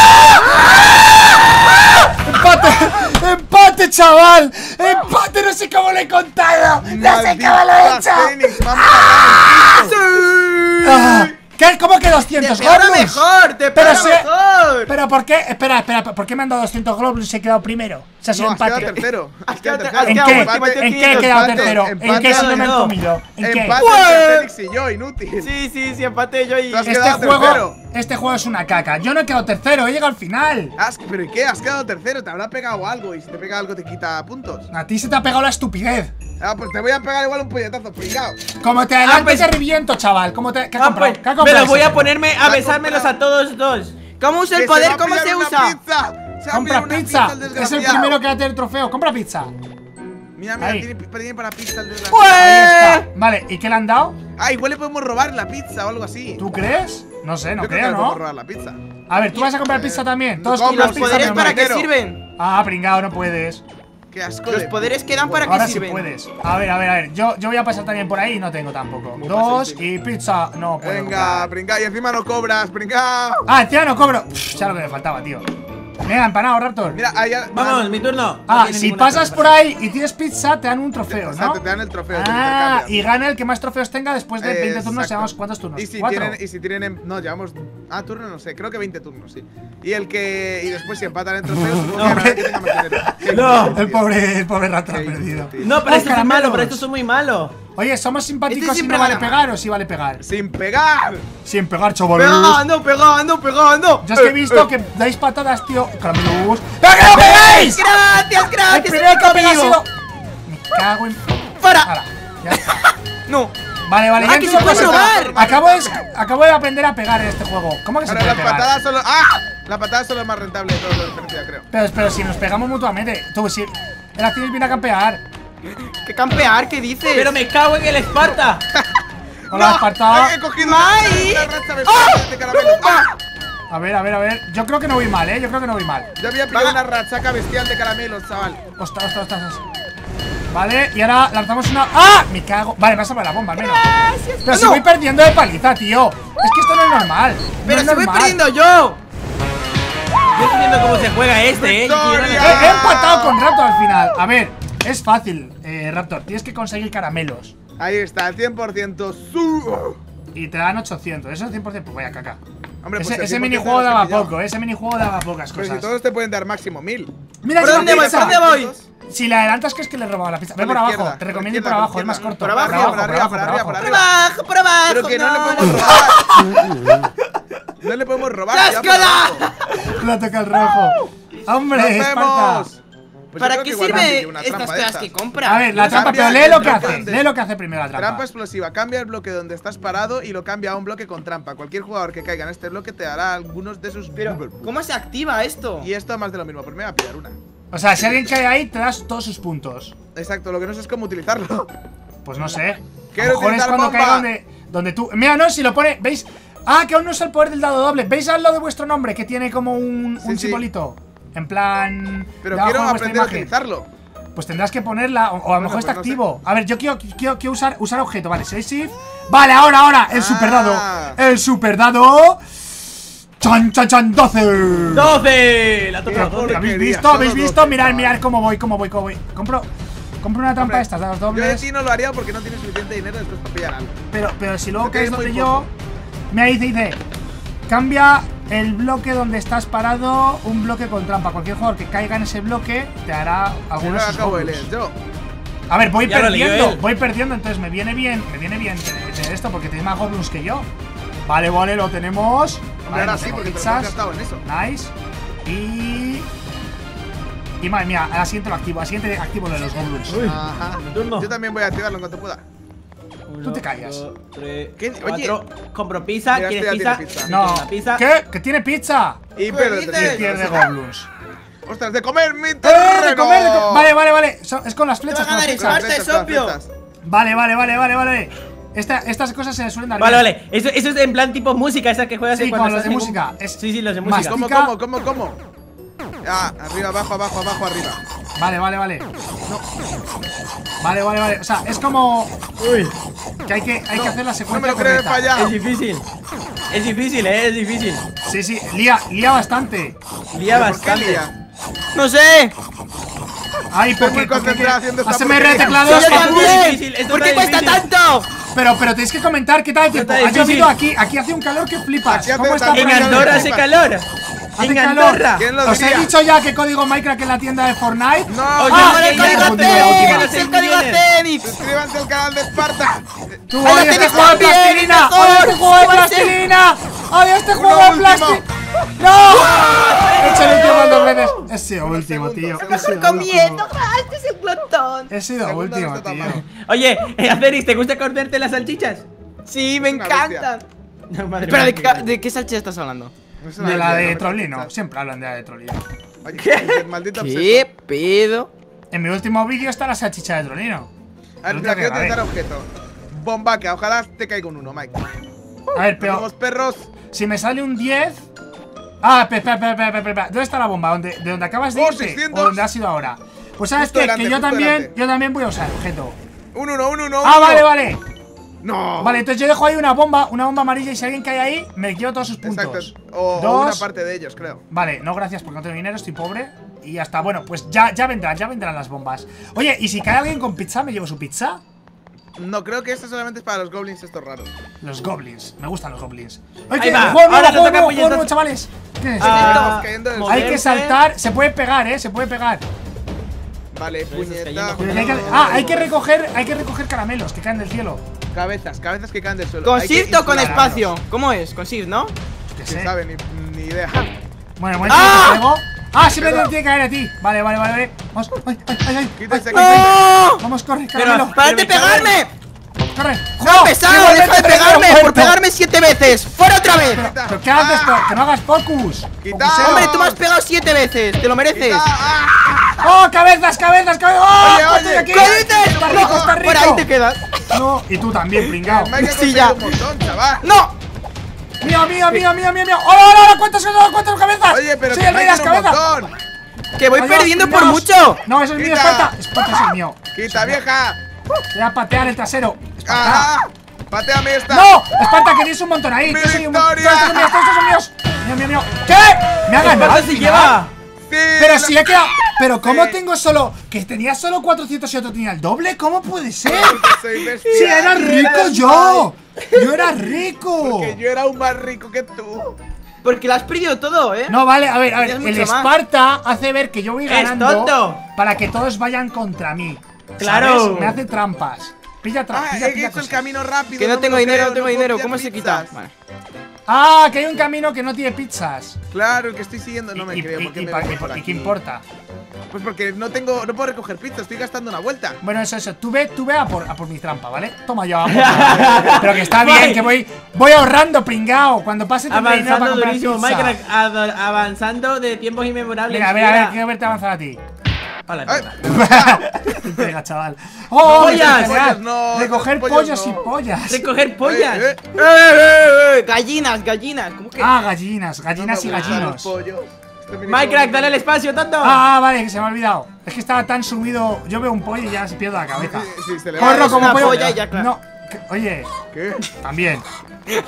¡Ah! ¡Empate, chaval! ¡Empate! No sé cómo lo he contado. No sé cómo lo he Maldita hecho. Phoenix, vamos a Ah, ¿Qué? ¿Cómo que 200 ¡Te pega goblins? mejor! ¡Te Pero pega se- mejor! ¿Pero por qué? Espera, ¿por qué me han dado 200 goblins y he quedado primero? O sea, ha sido No, has quedado empate. tercero. Has quedado ¿En tercero. ¿En quedado qué? último, tío, ¿En qué he quedado empate, tercero? ¿En empate, qué si no me han no. comido? ¿En qué? Empate ¡Bueno! entre Félix y yo, inútil. Sí, empate yo y… Tú has Este quedado tercero. juego es una caca. Yo no he quedado tercero, he llegado al final. ¿Pero y qué? Has quedado tercero, te habrá pegado algo. Y si te pega algo, te quita puntos. A ti se te ha pegado la estupidez. Ah, pues te voy a pegar igual un puñetazo, pringao. Como te adelantes pues- te reviento, chaval. ¿Cómo te, ¿Qué has Ah, comprado? pues, ¿Qué has comprado pero voy ese a ponerme a ha besármelos comprado. a todos dos. ¿Cómo usa el Que se va poder? a ¿Cómo pillar se una usa? pizza. Se va a Compra pillar una pizza. el Es el desgraciado. primero que va a tener trofeo. Compra pizza. Mira, Ahí. tiene para pizza el de la... Ahí está. Vale, ¿y qué le han dado? Ah, igual le podemos robar la pizza o algo así. ¿Tú crees? No sé, no Yo creo que creo, le podemos ¿no? robar la pizza. A ver, ¿tú vas a comprar pizza también? Todos ¿Y compran ¿Los pizza, poderes mi para hermano. qué sirven? Ah, pringado, no puedes. Qué asco Los de... poderes que dan para Ahora qué sí sirven. puedes. A ver. Yo voy a pasar también por ahí y no tengo tampoco. 2 y pizza. No puedo. Venga, comprar. brinca. Y encima no cobras, brinca. Ah, encima no cobro. Ya lo que me faltaba, tío. Mira, empanado, Raptor. Mira, ahí ya... Vamos, mi turno. No Ah, tiene si ninguna pasas trampa. por ahí y tienes pizza, te dan un trofeo, Exacto, ¿no? te dan el trofeo. te Ah, intercambian. y gana el que más trofeos tenga después de 20 turnos. Exacto. ¿Llevamos cuántos turnos? Y si 4. tienen, no, llevamos. Ah, turno no sé, creo que 20 turnos, sí. Y el que. Y después si empatan en trofeos, supongo que habrá que tenga más dinero. Qué No. injusticia. El pobre Raptor ha Qué perdido. injusticia. No, pero ¡Oh, estos son caramelos! malos, pero estos son muy malos. Oye, somos simpáticos Este y siempre no vale gana. pegar o sí vale pegar. Sin pegar. Sin pegar, chavales. Pegando. Yo es que he visto que dais patadas, tío. Caramelos. ¡Pero que no pegáis! Gracias, El primero que pega ha sido. Me cago en. ¡Para! Hala, ya está. No. Vale, Ah, ya que entiendo se puede cómo robar. Acabo de aprender a pegar en este juego. ¿Cómo que se Ahora puede las pegar? patadas son lo. ¡Ah! Las patadas son lo más rentable de todo lo diferencia, creo. Pero si nos pegamos mutuamente. Tú, si el Activis viene a campear. ¿Qué campear? ¿Qué dices? Pero me cago en el Esparta. Hola, Esparta. He cogido ¡Mai! una racha bestial de caramelo. ¡Ah! A ver. Yo creo que no voy mal, Yo creo que no voy mal. Yo había pillado una rachaca bestial de caramelos, chaval. Ostras. Vale, y ahora lanzamos una. ¡Ah! Me cago. Vale, me ha salvado la bomba al menos. Pero si no. voy perdiendo de paliza, tío. Es que esto no es normal. Pero no si es voy normal. perdiendo yo. Yo estoy viendo cómo se juega este, ¡Victoria! He empatado con Raptor al final. A ver, es fácil, Raptor. Tienes que conseguir caramelos. Ahí está, el 100%. ¡Su! Y te dan 800. Eso es 100%. Pues vaya caca. Hombre, pues Ese el 100% minijuego de los daba que pillaba. poco. Ese minijuego daba pocas Pero si cosas. todos te pueden dar máximo 1000. Mira, ¿Por si dónde la voy? pizza. ¿Por dónde voy? Si la adelantas, que es que le he robado la pizza. Ven Por por la abajo. izquierda, Te por recomiendo ir la por izquierda, abajo. Es más corto. por abajo, por arriba, por arriba. Por abajo. Pero que no le no. podemos robar. No le podemos robar. ya por ¡Láscala! abajo. La toca el rojo. ¡Hombre, ¡Nos Esparta! vemos! Pues yo ¿Para creo qué que igual sirve pille una estas trampa de cosas estas. que compra? A ver, la trampa, Cambia pero lee el lo que bloque hace. donde- Lee lo que hace primero la trampa. Trampa explosiva. Cambia el bloque donde estás parado y lo cambia a un bloque con trampa. Cualquier jugador que caiga en este bloque te dará algunos de sus. Pero, ¿cómo se activa esto? Y esto más de lo mismo. Pues me voy a pillar una. O sea, si alguien cae ahí, te das todos sus puntos. Exacto, lo que no sé es cómo utilizarlo. Pues no sé. Quiero A lo mejor es utilizar cuando bomba. caiga donde tú. Mira, no, si lo pone. ¿Veis? Ah, que aún no usa el poder del dado doble. ¿Veis al lado de vuestro nombre que tiene como un Sí. simbolito? En plan. Pero debajo quiero de vuestra aprender a imagen. utilizarlo. Pues tendrás que ponerla. O a lo Bueno, mejor pues está no sé. activo. A ver, yo quiero usar objeto. Vale, 6 shift. Vale, ahora. El super dado. El super dado. ¡Chan, chan, chan! 12. 12. La toca Qué 12. porquería. ¿Habéis visto? Solo ¿Habéis 12, visto? Mirad, chaval. mirad cómo voy. Compro una trampa Hombre, de estas, de los Yo de dobles. ti no lo haría porque no tienes suficiente dinero después para pillar algo. Pero si luego Porque caes es muy donde yo. poco. Mira, dice. Cambia el bloque donde estás parado. Un bloque con trampa. Cualquier jugador que caiga en ese bloque te hará Si no algunos lo de sus acabo de bonus. leer yo. A ver, voy Ya lo leyó perdiendo. él. Voy perdiendo, entonces me viene bien tener esto porque tenéis más goblins que yo. Vale, lo tenemos. Hombre, Vale, ahora no sí, tengo porque te lo pizzas. has gastado en eso. Nice. Y madre mía, a la siguiente lo activo. A la siguiente activo lo de los goblins. Ajá. Mi turno. Yo también voy a activarlo en cuanto pueda. Tú te callas. 2, 3, ¿Qué? Oye. 4. Compro pizza. Mira, ¿Quieres este pizza? ya tiene pizza. No. Una pizza. ¿Qué? ¿Que tiene pizza? Y ¿Qué pero dices? Y pierde goblins. ¡Ostras, de comer mi ¡Eh! terreno! De comer, de comer. Vale. Es con las Te flechas. va a Con las ganar flechas. Esparta, es obvio. Vale. Estas cosas se le suelen dar bien. Vale. Eso es en plan tipo música, esa que juegas Sí, cuando como los de estás en música. un- Es Sí, los de más música. ¿Cómo? Ah, arriba, abajo, arriba. Vale. Vale. O sea, es como Uy, que hay que hacer la No secuencia me lo crees, correcta. falla. es difícil. Es difícil. Sí, lía bastante. Lía ¿Por qué bastante. lía? No sé. Ay, Estoy porque muy concentrado haciendo esta ASMR porquería. teclados. Yo Esto es también. difícil, esto ¿Por está qué cuesta difícil. tanto? Pero tenéis que comentar qué tal el tiempo. Está Ha llovido difícil. aquí hace un calor que flipas. Aquí hace ¿Cómo está tanto En por ahí? Andorra hace calor. Hace En calor. Andorra. ¿Quién lo Os he diría? dicho ya que código Minecraft en la tienda de Fortnite. No, Oye, Ah, ¡Con el ya, código contigo la última. Zenith! ¡El código Zenith! suscríbanse al canal de Esparta. Tú ¡Ay, odias lo este tenéis juego de también, plastilina. mejor! ¡Odio este juego de ¿Cuál es el- plastilina! ¡Odio este juego Uno de último. plastilina! ¡No! He hecho el último dos veces. He sido último, tío. He sido Comiendo, último. este es un glotón. He sido Segundo último, no está tan tío. mal. Oye, Acerix, ¿te gusta comerte las salchichas? Sí, me Una encantan. No, madre Espera, mía. ¿de qué salchicha estás hablando? No es una De la idea, de no, Trollino. no, Siempre hablan de la de Trollino. Oye, el maldito obsesor. ¿Qué pedo? En mi último vídeo está la salchicha de Trolino. A ver, mira, quiero utilizar objeto. Bomba, que ojalá te caiga un 1, Mike. A ver, pero Vamos, perros. si me sale un 10. Ah, espera. ¿Dónde está la bomba? ¿De donde acabas de irte? 600. ¿O donde has ido ahora? Pues sabes Justo qué? delante, Que yo justo delante. también voy a usar objeto. Un 1. Ah, vale. No. Vale, entonces yo dejo ahí una bomba amarilla y si alguien cae ahí, me quedo todos sus puntos. Exacto. O Dos. una parte de ellos, creo. Vale, no gracias porque no tengo dinero, estoy pobre. Y ya está, bueno, pues ya vendrán las bombas. Oye, ¿y si cae alguien con pizza, me llevo su pizza? No, creo que esto solamente es para los goblins estos raros. Los goblins, me gustan los goblins. Ahí Oye, va, juego ahora te nuevo, toca puñetazos. chavales. ¿Qué es? Estamos cayendo del Hay cielo. que saltar, se puede pegar, se puede pegar. Vale, puñeta. Hay que recoger caramelos que caen del cielo. Cabezas que caen del suelo. ¿Con Hay que shift o con insularlos. espacio? ¿Cómo es? ¿Con shift, no? Que ¿Quién sé. sabe? Ni idea. Bueno, ¡Ah! te pego. Ah, siempre te tiene que caer a ti. Vale. Vamos. Ay. Quítese, ¡No! Vamos, corre, Pero, caramelo. ¡Párate de pegarme! Corre. ¡No, pesado! igualmente ¡Deja de te veo pegarme! muerto. ¡Por pegarme 7 veces! ¡Fuera otra vez! ¿Pero qué haces? Que no hagas focus. Quita. Focuseo. ¡Hombre, tú me has pegado 7 veces! ¡Te lo mereces! ¡Oh, cabezas! ¡Oh! Oye, ¡Ponte de aquí! ¿Qué dices? ¡Está rico, está rico! Por ahí te quedas. No, y tú también, pringao. Mike ha Sí, conseguido ya. un montón, chaval. ¡No! ¡Mío! ¡Hola! ¿Cuántas cabezas! Oye, pero ¡Soy que el rey de las Mike tiene un cabezas! montón. ¡Que voy Adiós, perdiendo por pringaos. mucho! No, eso es mío, Quita. Esparta. Esparta es el mío. Quita, vieja. Te voy a patear el trasero. Esparta. Ajá. Pateame esta. ¡No! Esparta, que tienes un montón ahí. Yo soy un montón. ¡Victoria! Todos estos son míos. Mío. ¿Qué? Me ha ganado. ¿Cuánto al se final. lleva? Sí, Pero si he quedado. Pero ¿cómo Sí. tengo solo. Que tenía solo 400 y otro tenía el doble? ¿Cómo puede ser? soy bestia. ¡Si era rico yo! ¡Yo era rico! Que yo era aún más rico que tú. Porque lo has perdido todo, ¿eh? No, vale, a ver, Tienes el mucho más. Esparta hace ver que yo voy ¡Es ganando tonto! para que todos vayan contra mí. ¡Claro! ¿Sabes? Me hace trampas. Pilla He hecho el cosas. camino rápido. Que no me tengo lo dinero, creo, no tengo puedo dinero. pillar ¿Cómo se quita? pizzas. Vale. Ah, que hay un camino que no tiene pizzas. Claro, el que estoy siguiendo no me y, creo. y- ¿Por qué y me pa- ven y- por y aquí? qué importa? Pues porque no puedo recoger pizzas, estoy gastando una vuelta. Bueno, eso. Tú ve a por mi trampa, ¿vale? Toma yo. Pero que está bien, que voy ahorrando, pringao. Cuando pase tendré dinero para Avanzando comprar durísimo, pizza. Minecraft avanzando de tiempos inmemorables. Mira, a ver, quiero verte avanzar a ti. Hola, Ay. mierda. Venga, chaval. ¡Oh, pollas! especialidad! Pollos no, Recoger los pollos pollos y no. pollas. Recoger pollas. Gallinas. ¿Cómo que? Ah, gallinas y No me gustan los gallinos. pollos. Este Minecraft, dale el espacio, tonto. Vale, que se me ha olvidado. Es que estaba tan sumido. Yo veo un pollo y ya se pierdo la cabeza. Sí, se le Corro va. es como una pollo. polla y ya, claro. No, oye, ¿Qué? también. Bien,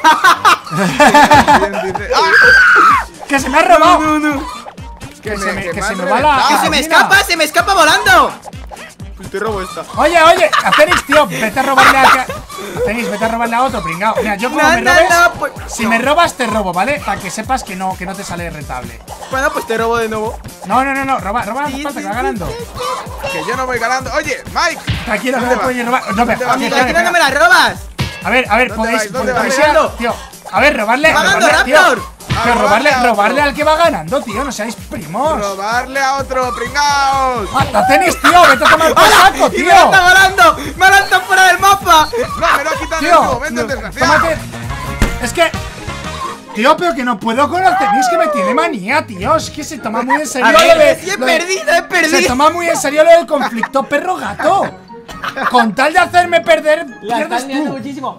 dice. ¡Ah! ¡Que se me ha robado! Que se me han va la- reventado. ¡Que se me escapa! ¡Se me escapa volando! Pues te robo esta. Oye, Acenix, tío, vete a robarle a. Acenix, vete a robarle a otro, pringao. Mira, yo como No, me no, robes. no, pues- Si no. me robas, te robo, ¿vale? Para que sepas que no te sale rentable. Bueno, pues te robo de nuevo. No, roba a Sí, falta, sí, que va sí, ganando. Que yo no voy ganando. Oye, Mike. Tranquilo, no ¿Dónde me vas? puedes robar. No, ¿Dónde vas? Amigo, aquí no me la robas. A ver, ¿Dónde podéis. vais? ¿Dónde podéis vais? ir, tío. A ver, robarle. ¡Va ganando, robarle, tío. Raptor! Pero robarle a otro. robarle al que va ganando, tío. No seáis primos. Robarle a otro, pringaos. Acenix, tío, vete a tomar por saco, ¡Y tío. me la está volando! ¡Me la está fuera del mapa! No, me lo ha quitado en Tío, este momento, desgraciado. tómate. Es que. Tío, pero que no puedo con Acenix, que me tiene manía, tío. Es que se toma muy en serio A lo ver, de. ¡Sí, he lo de- perdido, he Se perdido! toma muy en serio lo del conflicto perro-gato. Con tal de hacerme perder, La pierdes están liando tú. muchísimo.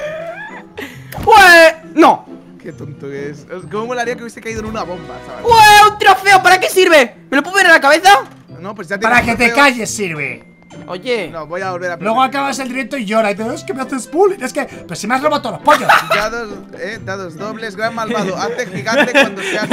¡Ue! ¡No! Qué tonto que es. ¿Cómo molaría que hubiese caído en una bomba, ¿sabes? ¡Ue! ¡Un trofeo! ¿Para qué sirve? ¿Me lo puedo ver en la cabeza? No, pues ya Para tienes que te trofeo. calles, sirve. Oye. No, voy a volver a Luego acabas el directo y llora y te es que me haces bullying. Es que. Pero si me has robado todos los pollos. Dados dobles, gran malvado. Hazte gigante cuando seas.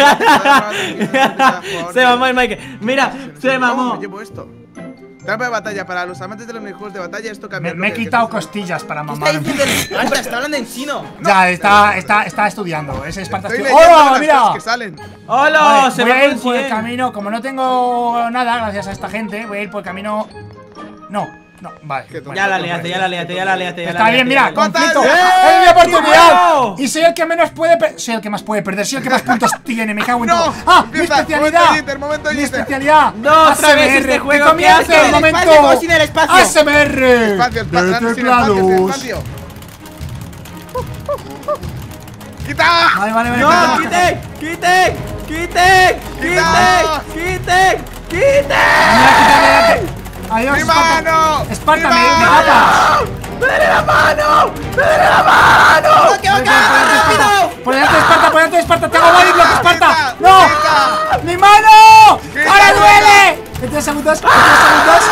Se mamó el Mike. Mira, se ¿Cómo mamó. me llevo esto? Trampa de batalla. Para los amantes de los minijuegos de batalla, esto cambia. Me he quitado costillas para ¿Qué está mamar. diciendo el Esparta? Está hablando en chino. Ya, está estudiando. Ese Esparta Estoy estudia. leyendo ¡Hola, las mira! cosas que salen. ¡Hola! Vale, Se voy a mamó ir el por el 100. camino. Como no tengo nada, gracias a esta gente, voy a ir por el camino. No, vale. Qué tonto. Ya la liaste, ya la liaste, ya la liaste. Está bien, mira, conflicto. ¡Eh! ¡Es mi oportunidad! ¡Wow! Y soy el que menos puede soy el que más puede perder, soy el que más puntos tiene, me cago en ¡No! todo. ¡Ah! ¡Mi Empieza, especialidad! momento ¡Mi Jitter. especialidad! No, otra vez este ASMR, juego, ¡que comience qué el asco. momento! Espacio, sin el espacio. ¡ASMR! Espacio, de espacio, sin teclados! espacio. ¡Quita! Vale, ¡No! calma. ¡Quiten! ¡Quiten! ¡Quiten! ¡Quiten! ¡Quitaos! ¡Quiten! ¡Quiten! Mira, quítale, Adiós, ¡Mi Esparta. mano! Esparta, ¡Mi me mano! mata. ¡Me duele la mano! ¡Me duele la mano! ¡Que va, rápido! Por delante de Esparta, por delante de Esparta. Tengo body block, Esparta. Quita, ¡No! quita. ¡Mi mano! Quita, ¡Ahora quita. duele! 22 segundos. 22 segundos.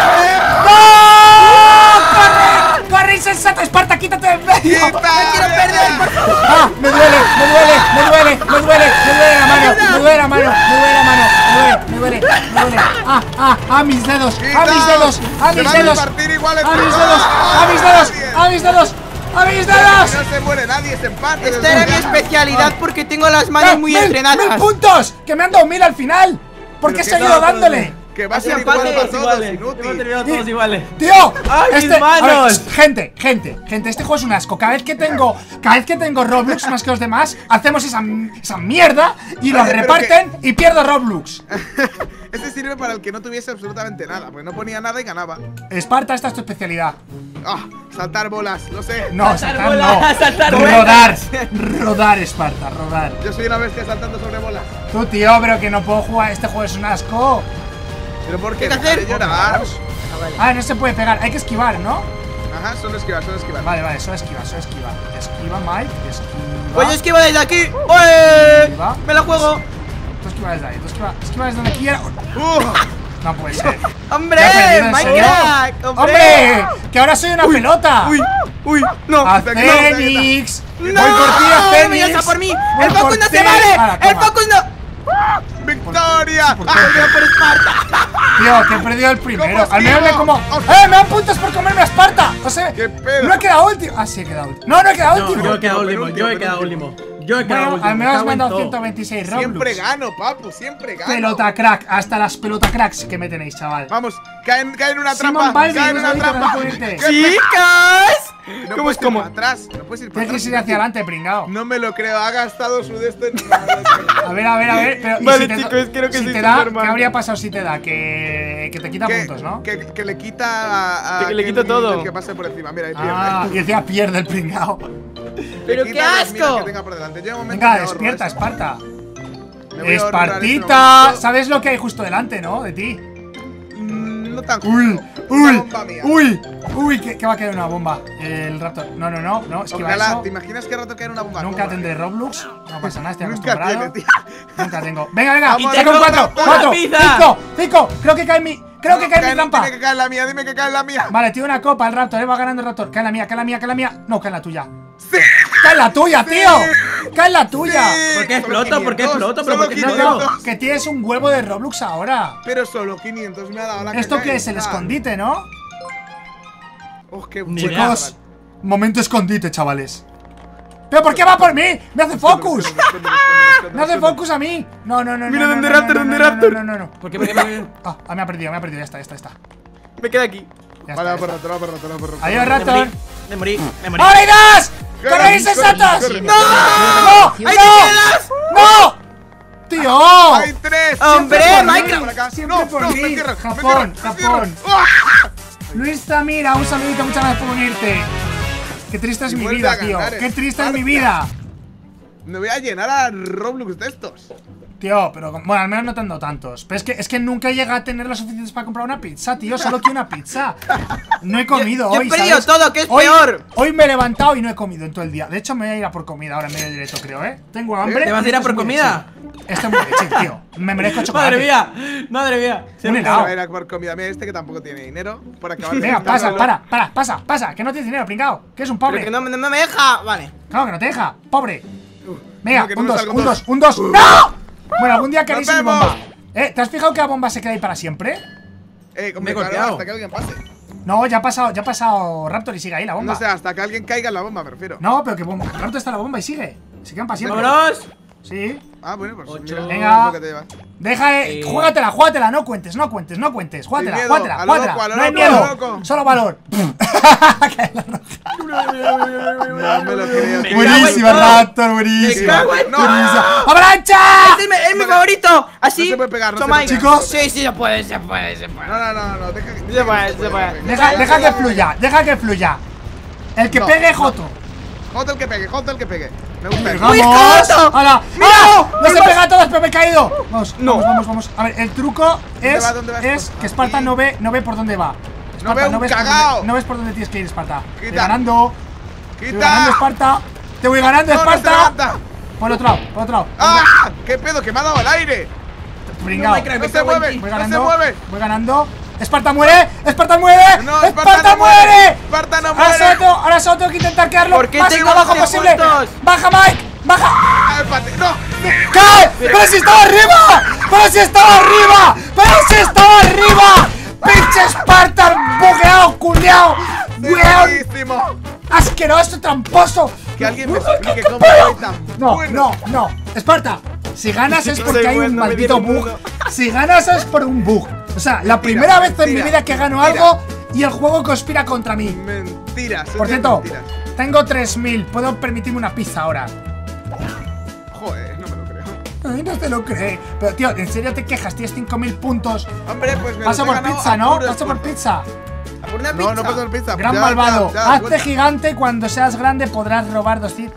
¡No! ¡Corre! ¡Corre, insensato! Esparta, quítate de en medio. ¡Quita! ¡No quiero perder, por favor! ¡Ah! ¡Me duele! ¡Me duele! ¡Me duele! ¡Me duele! ¡Me duele la mano! ¡Me duele la mano! ¡Me duele la mano! ¡Me duele! ¡Me duele! ¡Ah! ¡Ah! ¡A mis dedos! ¡A mis dedos! ¡A Se mis van a dedos! repartir igual ¡A entre mis todos. dedos! ¡A mis dedos! ¡A mis dedos! ¡A mis dedos! No se muere nadie, es empate. Esta era mi especialidad porque tengo las manos muy ¡Mil entrenadas. puntos! ¡Que me han dado 1000 al final! ¿Por qué he Pero que seguido no, dándole? Que va a ser Empate, igual para todos todos, iguales. Hemos inútil. terminado todos iguales. ¡Tío! ¡Ay, mis a ver, manos! gente, este juego es un asco. Cada vez que tengo Roblox más que los demás, hacemos esa mierda y los Oye, pero reparten y pierdo Roblox. Este sirve para el que no tuviese absolutamente nada, porque no ponía nada y ganaba. Esparta, esta es tu especialidad. Ah, saltar bolas, lo sé. No, Saltar saltar bolas, no. saltar Rodar. Rodar, Esparta, rodar. Yo soy una bestia saltando sobre bolas. Tú, tío, pero que no puedo jugar. Este juego es un asco. ¿Pero por qué? ¿Qué hay que hacer? Deja de llorar. Ah, no se puede pegar. Hay que esquivar, ¿no? Ajá, solo esquivar, solo esquivar. Vale, vale, solo esquiva, solo esquiva. Esquiva, Mike, esquiva. Pues yo esquivo desde aquí. ¡Oye! Esquiva. ¡Me la juego! Tú esquiva desde ahí, tú esquiva desde donde quiera. No puede ser. ¡Hombre! ¿Ya he perdido, en ¡My serio? crack! ¡Hombre! ¡Que ahora soy una pelota! ¡Uy! ¡Uy! ¡No! ¡A no, Fénix! ¡No! ¡Voy por ti, a ¡Me Fénix! está por mí! ¡Voy ¡El por focus no ti! se vale! Ahora, ¡El toma. focus no! ¡Victoria! ¿Por qué? ¡Ah, por Esparta! Tío, que he perdido el primero. ¿Cómo Al menos me esquivo? como. ¡Eh! ¡Me dan puntos por comerme a Esparta! O sea, ¡Qué pedo! no he quedado último. Ah, sí, he quedado último. No, no he quedado No, último. yo he quedado último, penúltimo, yo he quedado penúltimo. último. Yo he quedado Bueno, último. al menos me cago han en dado todo. 126 Roblox. Siempre gano, papu, siempre gano. Pelota crack, hasta las pelota cracks que me tenéis, chaval. Vamos, caen en una Simon trampa. Balbi, Caen en no una sabéis que trampa. no puede irte. ¡Qué ¡Chicas! No ¿Cómo puedes es ir cómo? para atrás. No puedes ir para Tienes atrás. que ir hacia adelante, pringao. No me lo creo, ha gastado su de esto en A ver. Pero, ¿y Vale, si te, chicos, creo que si soy te da, Superman. ¿qué habría pasado si te da? Que te quita puntos, ¿no? Que le quita a Que le quito todo. el que pase por encima. Mira, ahí Ah, y pierde. encima pierde el pringao. ¡Pero Le qué quita las minas asco! que tenga por delante. Llega un momento Venga, que ahorro despierta, eso. Esparta. Me voy a ahorrar ese Espartita, momento. ¿sabes lo que hay justo delante, no? De ti. No tan Uy, Una uy, bomba mía. uy, que va a caer una bomba. El Raptor. No, esquiva Ojalá, eso. ¿te imaginas que rato caer una bomba? Nunca ¿Cómo? tendré Roblox. No pasa nada, estoy Nunca acostumbrado. tiene, tío. Nunca tengo. Venga, Vamos, saco un vamos, 4, vamos, 4, pizza. 5. Creo que cae en mi. Creo que cae en mi trampa. Dime que cae en la mía, dime que cae en la mía. Vale, tiene una copa el Raptor, va ganando el Raptor. Cae en la mía, cae en la mía, cae en la mía. No, cae en la tuya. Sí. ¡Cae en la tuya, tío! ¡Cae en la tuya! Sí. ¿Por qué Solo exploto? ¿Por qué 500, exploto? ¿Pero solo por qué No, 500. no, que tienes un huevo de Roblox ahora. Pero solo 500 me ha dado la ¿Esto caca qué es? El esta. escondite, ¿no? Oh, qué Ni buena, idea. Chicos, momento escondite, chavales. ¿Pero por qué va por mí? ¡Me hace focus! ¡Me hace focus a mí! No. Mira dónde Raptor, dónde Raptor. No. ¿Por qué? ¿Por qué? ¿Por qué? Ah, me ha perdido, ya está. Me queda aquí. Ya Vale, está, va ya por rato, va por rato. Adiós, Me Raptor. morí, me morí, me morí. ¡Ahora irás! Corre, ¡Corréis, corre, sensatas! corre. ¡No! ¡No! ¡Tío! ¡Hay 3! ¡Hombre, Minecraft! Por acá. Siempre No, por no, mí. me cierras, me Japón, cierras, me cierras. Japón. ¡Ah! Luis Zamira, un saludito, muchas gracias por unirte. Qué triste es Y mi vuelve vida, a tío. ganar, Qué triste es mi Esparta. vida. Me voy a llenar a Roblox de estos. Tío, pero bueno, al menos no te han dado tantos. Pero es que nunca llega a tener lo suficientes para comprar una pizza, tío. Solo quiero una pizza. No he comido Yo he hoy, perdido ¿sabes? todo, que es Hoy- peor. Hoy me he levantado y no he comido en todo el día. De hecho, me voy a ir a por comida ahora en medio directo, creo, ¿eh? Tengo hambre. ¿Te vas a ir a por comida? Esto es muy de chill, tío. Me merezco chocolate. Madre mía. Un Se helado. va a ir a por comida. Mira, este que tampoco tiene dinero. Por acabar de Venga, pasa, quitárselo. pasa. Que no tienes dinero, pringao. Que es un Pero pobre. que no me deja. Vale. Claro que no te deja, pobre. Venga, que no un me 2, salga un un 2, dos. un 2. ¡No! Bueno, algún día queréis ¡Nos mi bomba. vemos! ¿Te has fijado que la bomba se queda ahí para siempre? Hombre, Me he claro, golpeado. hasta que alguien pase. No, ya ha pasado Raptor y sigue ahí la bomba. No sé, hasta que alguien caiga en la bomba, me refiero. No, pero que bomba. Raptor está la bomba y sigue. Se quedan para siempre. ¡Vámonos! Sí. Ah, bueno, pues Ocho. mira, Venga. es lo que te llevas. Deja, júgatela, no cuentes. Júgatela, miedo, júgatela. a lo loco, a lo No hay loco, a lo miedo, loco. solo valor. No me lo creo. tío. Buenísima, Raptor, buenísima. cago en todo. Buenísima. ¡Avalancha! Este es mi favorito. Así. No se puede pegar, no se Toma, puede pegar. Chicos. Sí, se puede. No, deja que. Se puede. Deja que fluya, deja que fluya. El que No, pegue, no. Joto. Joto el que pegue, Joto el que pegue. Me gusta. ¡Vamos! ¡Hala! ¡Ah! ¡No se pega a todas, pero me he caído! Vamos, No. vamos. A ver, el truco es, ¿Dónde vas? es que Esparta no ve por dónde va. No ve un ves por cagao. dónde, no ves por dónde tienes que ir, Esparta. Voy Quita. ganando. Voy ganando, ¡Quita! Esparta. Te voy ganando, No, no se Esparta. levanta. Por el otro lado, por el otro lado. ¡Ah! ¿Qué pedo? Que me ha dado al aire. Pringao. Minecraft, No me se cago en mueve. ti. Voy No ganando. se mueve. Voy ganando. ¡Esparta muere! ¡Esparta muere! No, ¡Esparta muere! Esparta no Ahora solo tengo que intentar quedarlo ¿Por qué más tengo abajo 12 posible. puntos? ¡Baja, Mike! ¡Baja! Ah, empate. ¡No! ¡Cae! ¡Pero si estaba arriba! ¡Pero si estaba arriba! ¡Pero si estaba arriba! ¡Pinche Esparta! ¡Bugueado, culiao! ¡Weón! ¡Buenísimo! ¡Asqueroso, tramposo! Que alguien me explique cómo soy tan No, bueno. no. Esparta, si ganas es porque Soy hay un bueno, me maldito dieron bug. uno. Si ganas es por un bug. O sea, la primera vez en mi vida que gano algo y el juego conspira contra mí. Mentiras. Por son cierto, mentiras. tengo 3000. Puedo permitirme una pizza ahora. Joder, no me lo creo. Ay, no te lo crees. Pero, tío, ¿en serio te quejas? Tienes 5000 puntos. Hombre, pues me Paso los he por ganado pizza, a ¿no? puro Paso por esfuerzo. pizza. Por una pizza. No paso por pizza. Gran Ya, malvado. ya, Hazte cuenta. gigante. Cuando seas grande podrás robar 200.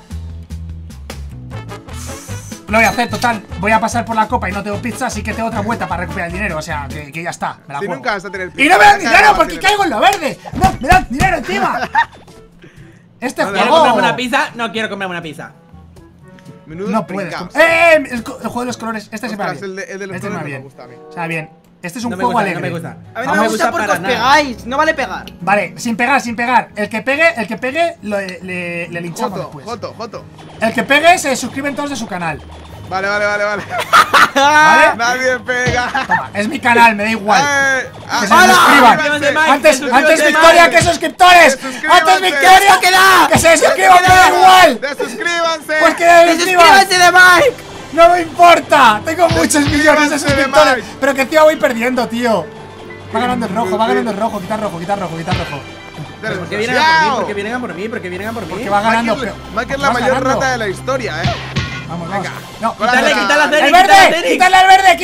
Lo voy a hacer, total. Voy a pasar por la copa y no tengo pizza, así que tengo otra vuelta para recuperar el dinero. O sea, que ya está. Me la Si juego. nunca vas a tener pizza. Y no me dan Nunca dinero vas a porque tener. caigo en lo verde. No, me dan dinero encima. Este No, ¿Quiero juego. comprarme una pizza? No quiero comprarme una pizza. Menudos No puedes. pringaos. El juego de los colores. Este se me va Ostras, bien. el de los Este me va colores no me bien. gusta a mí. O sea, bien. Este es un No me juego gusta, alegre. no me gusta. A mí no No me me gusta gusta porque para os nada. pegáis. No vale pegar. Vale, sin pegar. El que pegue le linchamos después. Joto. El que pegue se suscriben todos de su canal. Vale. ¿Vale? Nadie pega. Toma, es mi canal, me da igual. Que se ¡Hala! suscriban. Suscríbanse, Mike, Antes suscríbanse, victoria Mike. que suscriptores. Suscríbanse. Antes victoria ¡Eso queda! que se suscriban, me da igual. ¡Desuscríbanse! Pues que se suscriban. ¡Suscríbanse de Mike! No me importa. Tengo muchos millones de Suscríbanse, suscriptores. Mike. Pero que encima voy perdiendo, tío. Va ganando el rojo, va ganando el rojo. Quita rojo. Dale, ¿Por qué vienen a por mí? ¿Por qué vienen a por mí? ¿Por qué vienen a por mí? Porque va ganando. Mike es la vas mayor ganando. rata de la historia, Vamos. Venga. No, Quítale, quítale a ¡El Zenix, verde! ¡Quítale al verde!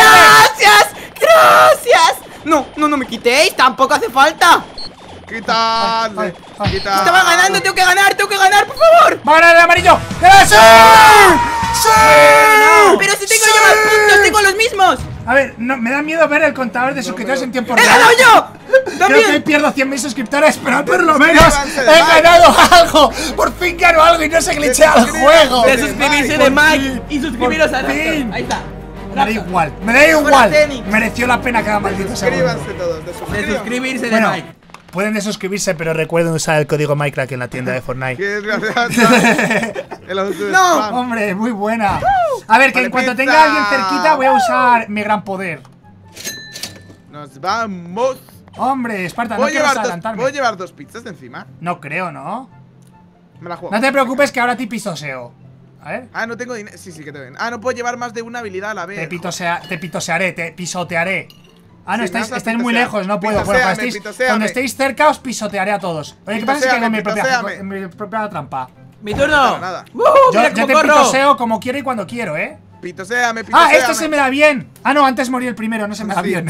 ¡Gracias! No me quitéis. Tampoco hace falta. Quítale. Ay. Quita. Estaba ganando. Tengo que ganar, por favor. ¡Va a ganar el amarillo! ¡Sí! ¡Sí! Pero si tengo yo más puntos, tengo los mismos. A ver, no, me da miedo ver el contador de suscriptores en tiempo ¡He real. ganado yo! Creo que ¡También! pierdo 100.000 suscriptores, pero por lo menos Suscríbanse de he Mike. ganado algo. Por fin gano algo y no se glitchea el juego. De suscribirse Por de Mike fin, y suscribiros a por fin. Raptor. Ahí está. Me da igual, me da igual. Fuera Zenix. Mereció la pena cada maldito segundo. Suscríbanse todos. De suscribirse de Bueno, Mike. pueden desuscribirse, pero recuerden usar el código Minecraft en la tienda de Fortnite. Qué desgraciado. No. Hombre, muy buena. A ver, que Vale, en cuanto pizza. tenga a alguien cerquita voy a usar mi gran poder. Nos vamos. Hombre, Esparta, no quiero adelantarme. ¿Puedo llevar dos pizzas de encima? No creo, ¿no? Me la juego. No te preocupes que ahora te pisoseo. A ver. Ah, no tengo dinero. Sí, que te ven. Ah, no puedo llevar más de una habilidad a la vez. Te pitosearé, te pisotearé. Ah, no, Sí, me vas a estáis muy pitosear. lejos, no puedo. Bueno, Pitoséame, pitoséame. cuando estéis cerca os pisotearé a todos. Oye, ¿qué pasa si caigo Pitoséame, en mi propia trampa? Mi turno. Nada. Mira Yo cómo te corro. pitoseo como quiero y cuando quiero, ¿eh? Pitoséame. Ah, este se me da bien. Ah, no, antes morí el primero, no se me da Sí. bien.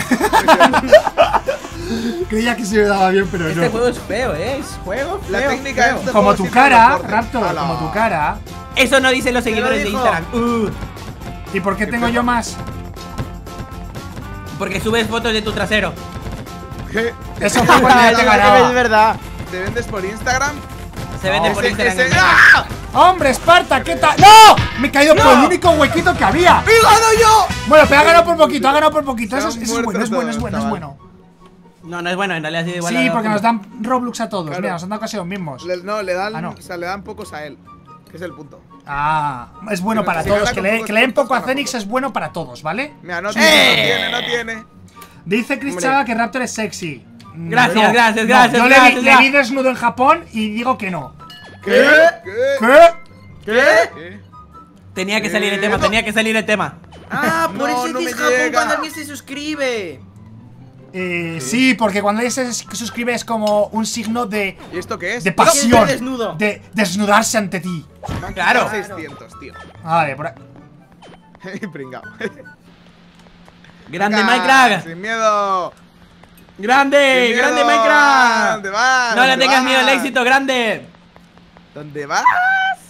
Creía que se me daba bien, pero Este no. juego es feo, es juego feo. La técnica feo. es de- Como juego tu siempre cara, lo corte. Raptor, Ala. como tu cara. Eso no dicen los seguidores de dijo. Instagram. ¿Y por qué tengo yo más? Porque subes fotos de tu trasero. ¿Qué? Eso fue cuando ya te Es ganaba. verdad. ¿Te vendes por Instagram? Se vende por Instagram. Ese- ¡Ah! ¡Hombre, Esparta! ¿Qué tal? ¡No! Me he caído por el único huequito que había. ¡Y gano yo! Bueno, pero ha ganado por poquito, ha ganado por poquito. Eso, Se han eso es bueno, muerto es bueno, es todos, bueno, es chaval. bueno. No, no es bueno, en realidad sí igual. Sí, porque nos dan Roblox a todos. Claro. Mira, nos han dado casi los mismos. No, le dan, Ah, no. o sea, le dan pocos a él. Que es el punto. Ah, es bueno Pero para si todos. gana Que con le, pocos que le den puntos, poco a gana Zenix poco. es bueno para todos, ¿vale? Mira, no tiene, no tiene. Dice Chris Hombre. Chava que Raptor es sexy. Gracias, No, gracias, no, gracias, Yo gracias, le vi desnudo en Japón y digo que no. ¿Qué? ¿Qué? Tenía que salir el tema, tenía que salir el tema. Ah, por No, eso no me dices Japón llega. cuando alguien se suscribe. Sí, porque cuando ella se suscribe es como un signo de ¿Y esto qué es? pasión. Quiere ver desnudo. De desnudarse ante ti. Me han Claro. quitado 600, tío. Vale, por ahí. Pringao. Grande Venga, Minecraft. Sin miedo. Grande, Sin grande miedo. Minecraft. ¿Dónde vas? No le ¿Dónde tengas vas? miedo al éxito, grande. ¿Dónde vas?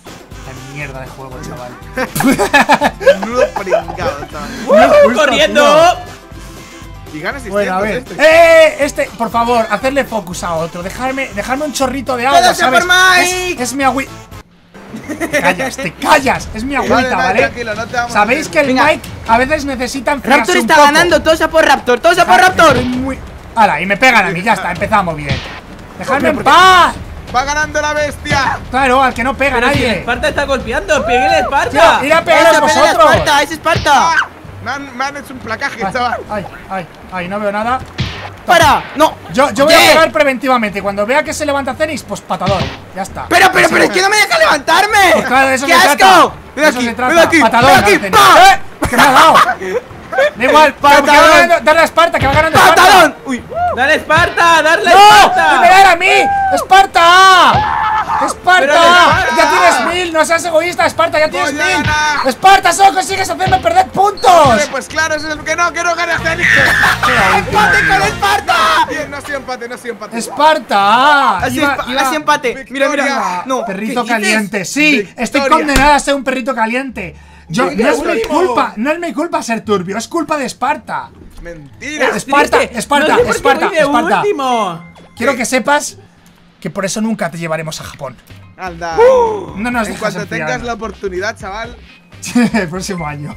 mierda de juego, chaval. Menudo pringado, chaval. ¡Corriendo! Y ganas 600 Bueno, a ver. Por favor, hacerle focus a otro. Dejarme un chorrito de agua, ¡Todo sea ¿sabes? por Mike! Es mi agüita. Te callas, es mi agüita, ¿vale? Tranquilo, no te vamos Sabéis que el Venga. Mike a veces necesita enfriarse Raptor un está poco. ganando, todos a por Raptor, todos a por Raptor. Estoy muy... ¡Hala! Y me pegan a mí, ya está, empezamos bien. ¡Dejadme en paz! ¡Va ganando la bestia! Claro, al que no pega Pero si nadie. Esparta está golpeando, peguéle a Esparta. Tío, ir a pegaros ¡Esa pelea de vosotros. Esparta! ¡Es Esparta! ¡Ah! Me han hecho un placaje, chaval. Ay, no veo nada. ¡Para! ¡No! Yo voy a ¿Qué? pegar preventivamente. Cuando vea que se levanta Cenix, pues patador. Ya está. ¡Pero es que no me deja levantarme! Pues claro, de eso ¡Qué se asco! trata. ¡Ven De eso aquí! se trata. ¡Ven aquí! Patador. ¡Ven aquí! Cenix. ¡Pa! ¿Qué me ha dado? Da igual, Patadón. darle a Esparta, que va ganando Esparta. ¡Patadón! ¡Uy! ¡Dale Esparta! ¡Darle ¡No! Esparta! ¡Me dar a mí! ¡Esparta! Pero ¡Esparta! Esparta. ¡Ya tienes 1000! ¡No seas egoísta, Esparta! ¡Ya tienes Voy a 1000! ganar. ¡Esparta, solo consigues hacerme perder puntos! Hombre, pues claro, eso es el que no gane Zenix. ¡Empate con Esparta! No ha sido empate, no ha sido empate. ¡Esparta! Así empate. Mira, mira. Victoria. No. Perrito ¿qué dices? caliente, sí, Victoria. estoy condenada a ser un perrito caliente. No es mi último. culpa, no es mi culpa ser turbio, es culpa de Esparta. Mentira. Esparta, Triste. Esparta, No sé por qué Esparta, voy de Esparta. último. Quiero que sepas que por eso nunca te llevaremos a Japón. Anda. No nos En dejas cuanto enfriar. tengas la oportunidad, chaval. El próximo año.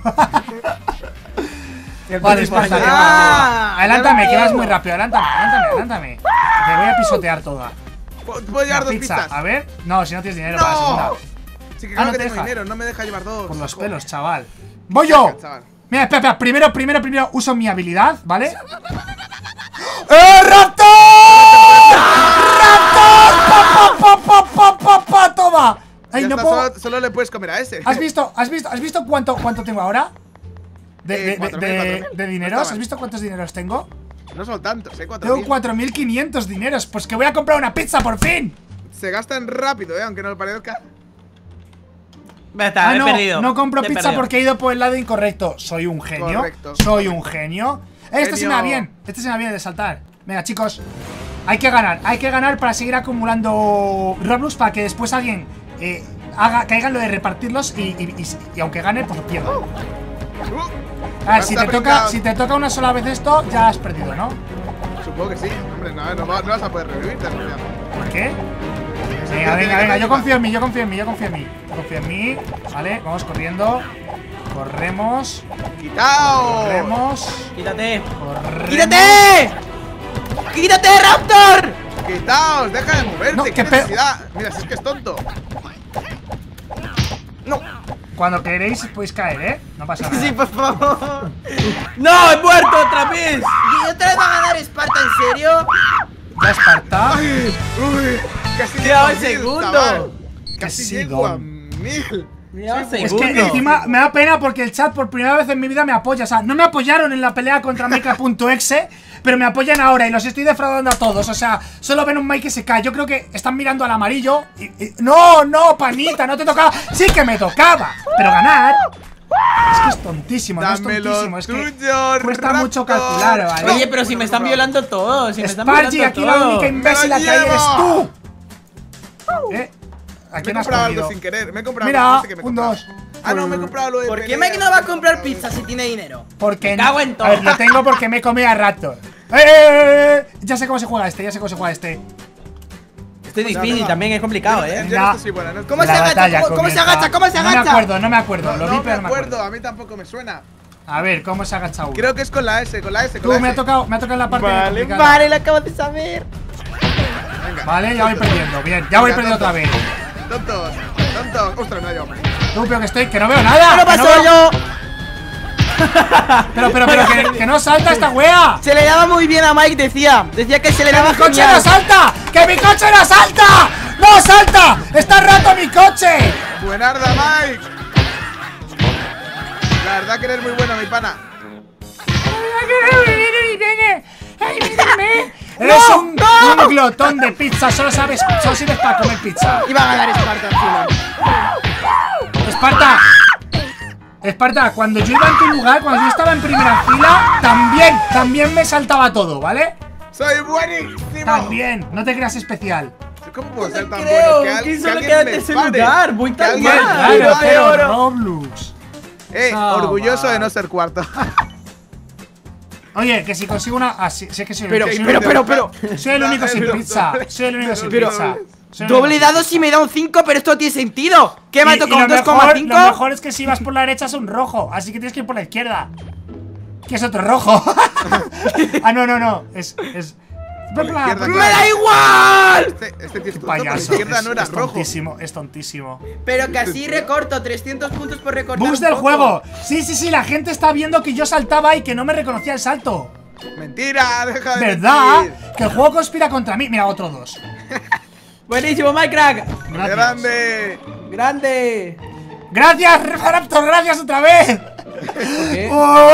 Vale, Esparta, Ah, adelántame, ya que vas veo. muy rápido, adelántame. Te voy a pisotear toda. ¿Puedo llevar La dos pizza, pizzas? a ver. No, si no tienes dinero para la segunda. ¡No! Sí, que Ah, claro no que te tengo deja. dinero, no me deja llevar dos. Por los Joder. pelos, chaval. ¡Voy yo! Venga, chaval. Mira, espera, primero uso mi habilidad, ¿vale? ¡Raptor! ¡Raptor! ¡Pa! ¡Toma! Ay, Ya no está, puedo. solo le puedes comer a ese. ¿Has visto cuánto tengo ahora? De 4.000. dineros. No está ¿Has mal. visto cuántos dineros tengo? No son tantos, Tengo 4.000. 4.500 dineros. Pues que voy a comprar una pizza por fin. Se gastan rápido, aunque no lo parezca. Ya está, he perdido. no compro He pizza perdido. porque he ido por el lado incorrecto. Soy un genio. Correcto. Soy un genio. Este se me va bien. Este se me va bien de saltar. Venga, chicos. Hay que ganar para seguir acumulando Robux para que después alguien caiga en lo de repartirlos y aunque gane, pues lo pierda. A ver, si te toca una sola vez esto, ya has perdido, ¿no? Supongo que sí. Hombre, no vas a poder revivir. ¿Por qué? Venga, yo confío en mí. Vale, vamos corriendo. Corremos. ¡Quitaos! Quítate. ¡Quítate! ¡Quítate, Raptor! ¡Quitaos! ¡Deja de moverte! No, ¿Qué qué pe- necesidad? Mira, si es que es tonto. No. Cuando queréis podéis caer, ¿eh? No pasa nada. Sí, por favor. ¡No! ¡He muerto otra vez! ¿Y otra vez va a ganar Esparta, en serio? Ya Esparta. ¡Uy! Casi Queda un llego a 1000, segundo. chaval. Que Casi sí, llego a don. 1000. Mira, un Es segundo. que encima me da pena porque el chat por primera vez en mi vida me apoya. O sea, no me apoyaron en la pelea contra Micra.exe, pero me apoyan ahora y los estoy defraudando a todos. O sea, solo ven un Mike que se cae. Yo creo que están mirando al amarillo. No, panita, no te tocaba. Sí que me tocaba, pero ganar. Es que es tontísimo, no es Dámelo tontísimo. Es que tuyo, cuesta Raptor. mucho calcular, ¿vale? Oye, pero si me están violando todos. Si me están Spargy, violando aquí la todos. única imbécil ¡Me lo que hay eres llevo! tú. ¿A Me he quién has comprado comido? algo sin querer. Me he comprado Mira, algo, no sé qué me he un comprado. 2. Ah, no, me he comprado lo de ¿Por qué pelea. Mike no va a comprar pizza si tiene dinero? Porque Me cago en todo. A ver, lo tengo porque me comí a Raptor. Ya sé cómo se juega este, Esto es difícil también, es complicado, Yo ¿eh? no estoy buena, no estoy ¿Cómo se La agacha? batalla ¿Cómo se comienza. agacha? ¿Cómo se agacha? No me acuerdo, lo vi No me pero no me acuerdo, acuerdo. a mí tampoco me suena. A ver, ¿cómo se agacha uno? Creo que es con la S, con la S. Tú, me ha tocado en la parte complicada. Vale, lo acabo de saber. Vale, ya voy perdiendo, bien, ya voy perdiendo otra vez. Tontos. Ostras, me ha llevado. Tú, pero que no veo nada. ¿Qué lo que no pasó veo- yo? Pero que no salta esta wea. Se le daba muy bien a Mike, decía que se le ¡Que daba mi coche no genial. salta! ¡Que mi coche no salta! ¡No salta! ¡Está roto mi coche! Buenarda, Mike. La verdad que eres muy bueno, mi pana. Eres un glotón de pizza, solo sirves para comer pizza. Iba a ganar Esparta encima. Esparta, cuando yo iba en tu lugar, cuando yo estaba en primera fila, también me saltaba todo, ¿vale? Soy buenísimo. También, no te creas especial. ¿Cómo puedo ser tan creo bueno? que solo alguien queda en me tercer pare. lugar. Voy Que tan alguien mal. me Claro, pare. pero oro. Roblox. Orgulloso de no ser cuarto. Oye, que si consigo una. Ah, sí, sé que soy Pero, soy el pero, único- pero. Soy el único sin Pero pizza. doble. Soy el único sin Pero pizza. doble. Soy el Doble único dado sin si me da un 5, pero esto no tiene sentido. ¿Qué me ha pizza. tocado un lo 2,5? mejor es que si vas por la derecha es un rojo. Así que tienes que ir por la izquierda. Que es otro rojo. Ah, no. Es. Por la izquierda, ¡Me da igual! Este tío es tonto, por la Payaso. izquierda no era Es rojo. tontísimo, es tontísimo. Pero que así recorto 300 puntos por recortar. Bugs un del poco. juego. Sí, la gente está viendo que yo saltaba y que no me reconocía el salto. Mentira, deja de ¿Verdad? mentir. Que el juego conspira contra mí. Mira, otro 2. Buenísimo, Minecraft. Gracias. Grande. Grande. Gracias, Raptor, gracias otra vez. ¿Qué?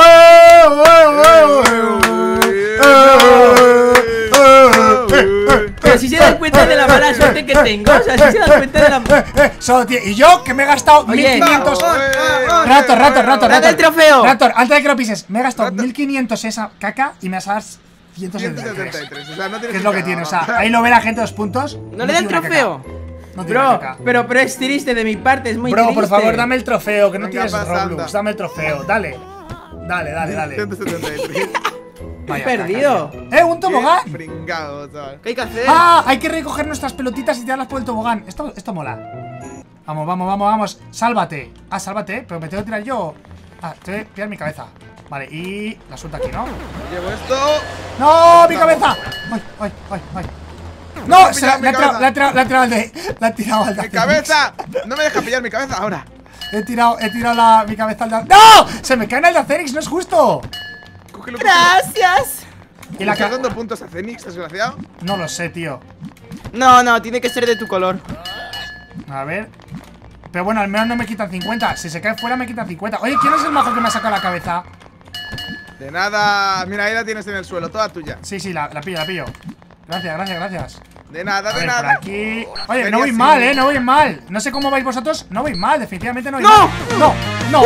Pero si se dan cuenta de la mala suerte que tengo. O sea, si se dan cuenta de la. Solo y yo que me he gastado Oye, 1500. vamos, Raptor. Dame el trofeo. Raptor, antes de que lo pises, me he gastado Raptor. 1500 esa caca y me vas a dar 173. 173. O sea, no Que es lo que tiene, o sea, ahí lo ve la gente 2 puntos. ¿No le da el tiene una trofeo? caca. No tiene una Bro, caca. pero es triste de mi parte, es muy Bro, triste. por favor, dame el trofeo, que no Venga, tienes pasa, Roblox. anda. Dame el trofeo, dale. Dale. 173. He Vaya perdido. caca. Un tobogán. Qué pringado, chaval. ¿Qué hay que hacer? Ah, hay que recoger nuestras pelotitas y tirarlas por el tobogán. Esto mola. Vamos. Sálvate. Ah, sálvate, pero me tengo que tirar yo. Ah, te voy a tirar mi cabeza. Vale, y la suelto aquí, ¿no? Llevo esto. ¡No! ¡Mi cabeza! ¡Ay! ¡No! Pillar mi cabeza. La he tirado al de. La he tirado al de. ¡Mi cabeza! No me deja pillar mi cabeza ahora. He tirado mi cabeza al de. ¡No! ¡Se me cae en el de Acerix! ¡No es justo! Cógelo. Gracias. Y la ¿Estás dando puntos a Zenix, desgraciado? No lo sé, tío. No, tiene que ser de tu color. A ver. Pero bueno, al menos no me quitan 50. Si se cae fuera, me quitan 50. Oye, ¿quién es el majo que me ha sacado la cabeza? De nada. Mira, ahí la tienes en el suelo, toda tuya. Sí, la pillo. Gracias. De nada, A de ver, por nada. aquí. Oye, Sería no voy así. mal, no voy mal. No sé cómo vais vosotros. No voy mal, definitivamente no voy ¡No! mal. No.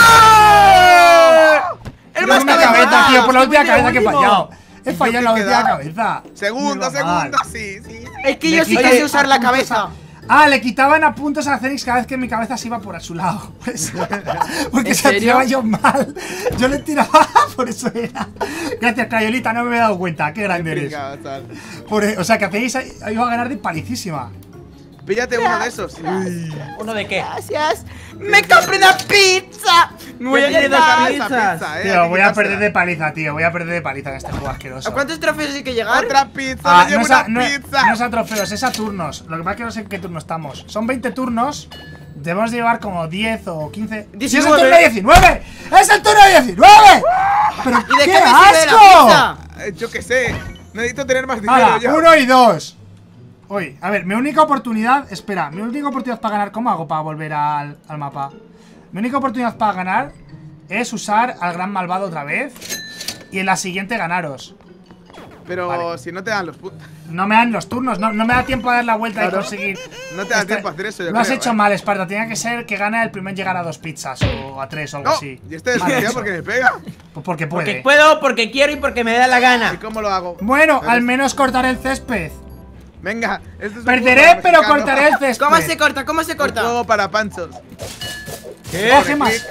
¡El Por más una cabeza, cabeza! tío, por la última Estoy de cabeza que he último. fallado. He ¿Y fallado en yo la qué última quedaba? cabeza. Segunda, Me iba mal. sí. Es que Le yo sí que quité sé usar la a puntos cabeza. Le quitaban a puntos a Zenix cada vez que mi cabeza se iba por a su lado. Pues, porque ¿En se la serio? tiraba yo mal. Yo le tiraba, por eso era. Gracias, Crayolita, no me he dado cuenta. Qué grande eres. Pringado, chaval. O sea, que hacéis iba a ganar de palicísima. Píllate uno de esos. ¿Uno de qué? Gracias. ¡Me compré una pizza! Me voy a tiene dos llenar. pizzas. Tío, voy a perder de paliza, tío. Voy a perder de paliza en este juego asqueroso. ¿A cuántos trofeos hay que llegar? Otra pizza, me llevo una no pizza. es a trofeos, es a turnos. Lo que pasa es que no sé en qué turno estamos. Son 20 turnos. Debemos de llevar como 10 o 15. ¡Sí, es el 19! turno 19! ¡Es el turno 19! ¡Pero ¿Y de qué qué me sirve la asco! pizza? Yo qué sé. Necesito tener más dinero Hala, yo. 1 y 2. Oye, a ver, mi única oportunidad. Espera, mi única oportunidad para ganar. ¿Cómo hago para volver al mapa? Mi única oportunidad para ganar es usar al gran malvado otra vez. Y en la siguiente ganaros. Pero Vale. si no te dan los puntos. No me dan los turnos, no me da tiempo a dar la vuelta Claro. y conseguir. No te da tiempo a hacer eso, yo Lo has creo, hecho mal, Esparta. Tenía que ser que gane el primer llegar a 2 pizzas o a 3 o algo No, así. y este Mal desgraciado hecho. porque me pega. Pues porque puede. Porque puedo, porque quiero y porque me da la ¿Y gana. cómo lo hago? Bueno, Eres- al menos cortaré el césped. Venga, este es un Perderé, juego pero mexicano. cortaré el césped. ¿Cómo se corta? ¿Cómo se Un corta? juego para panchos. Oh, gemas.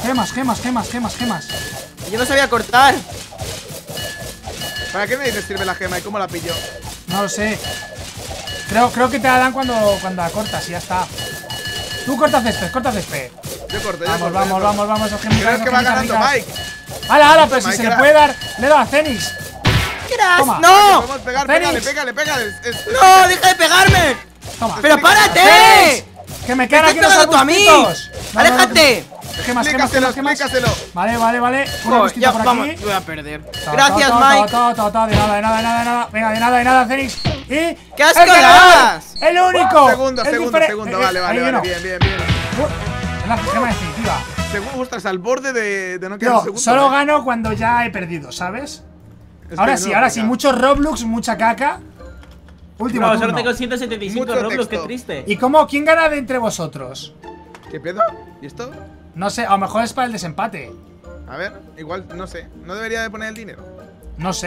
Gemas. Yo no sabía cortar. ¿Para qué me dices sirve la gema y cómo la pillo? No lo sé. Creo que te la dan cuando la cortas y ya está. Tú corta césped. Yo corto, yo Vamos, corto. vamos, esos gemitas, Creo esos que va gemitas ganando ricas. Mike. ¡Hala, pero si Mike se le era- puede dar! ¡Le doy a Zenix! Toma. ¡No! Podemos pegar, Fénix. pégale. ¡No! ¡Deja de pegarme! Toma. ¡Pero párate! ¡Fénix! ¡Que me ¡Me quedan estás aquí los pegando tú a mí! arbustos! No, ¡Aléjate! Gemas. Explícaselo. Vale. Un Joder, arbustito ya, por vamos, aquí. voy a perder. Ta, Gracias, ta, ta, Mike. ta, de nada. Venga, de nada, Zenix. Y. ¡Qué asco ¡el ganador! das! ¡El único! Segundo, El segundo. Vale, ahí vino. bien. Es la gema definitiva. Según estás al borde de no quedar Yo segundo. solo gano cuando ya he perdido, ¿sabes? Es Ahora que sí, no, venga. muchos Roblox, mucha caca. Último No, turno. solo tengo 175 Mucho Roblox, qué texto. triste. ¿Y quién gana de entre vosotros? ¿Qué pedo? ¿Y esto? No sé, a lo mejor es para el desempate. A ver, igual, no sé. ¿No debería de poner el dinero? No sé.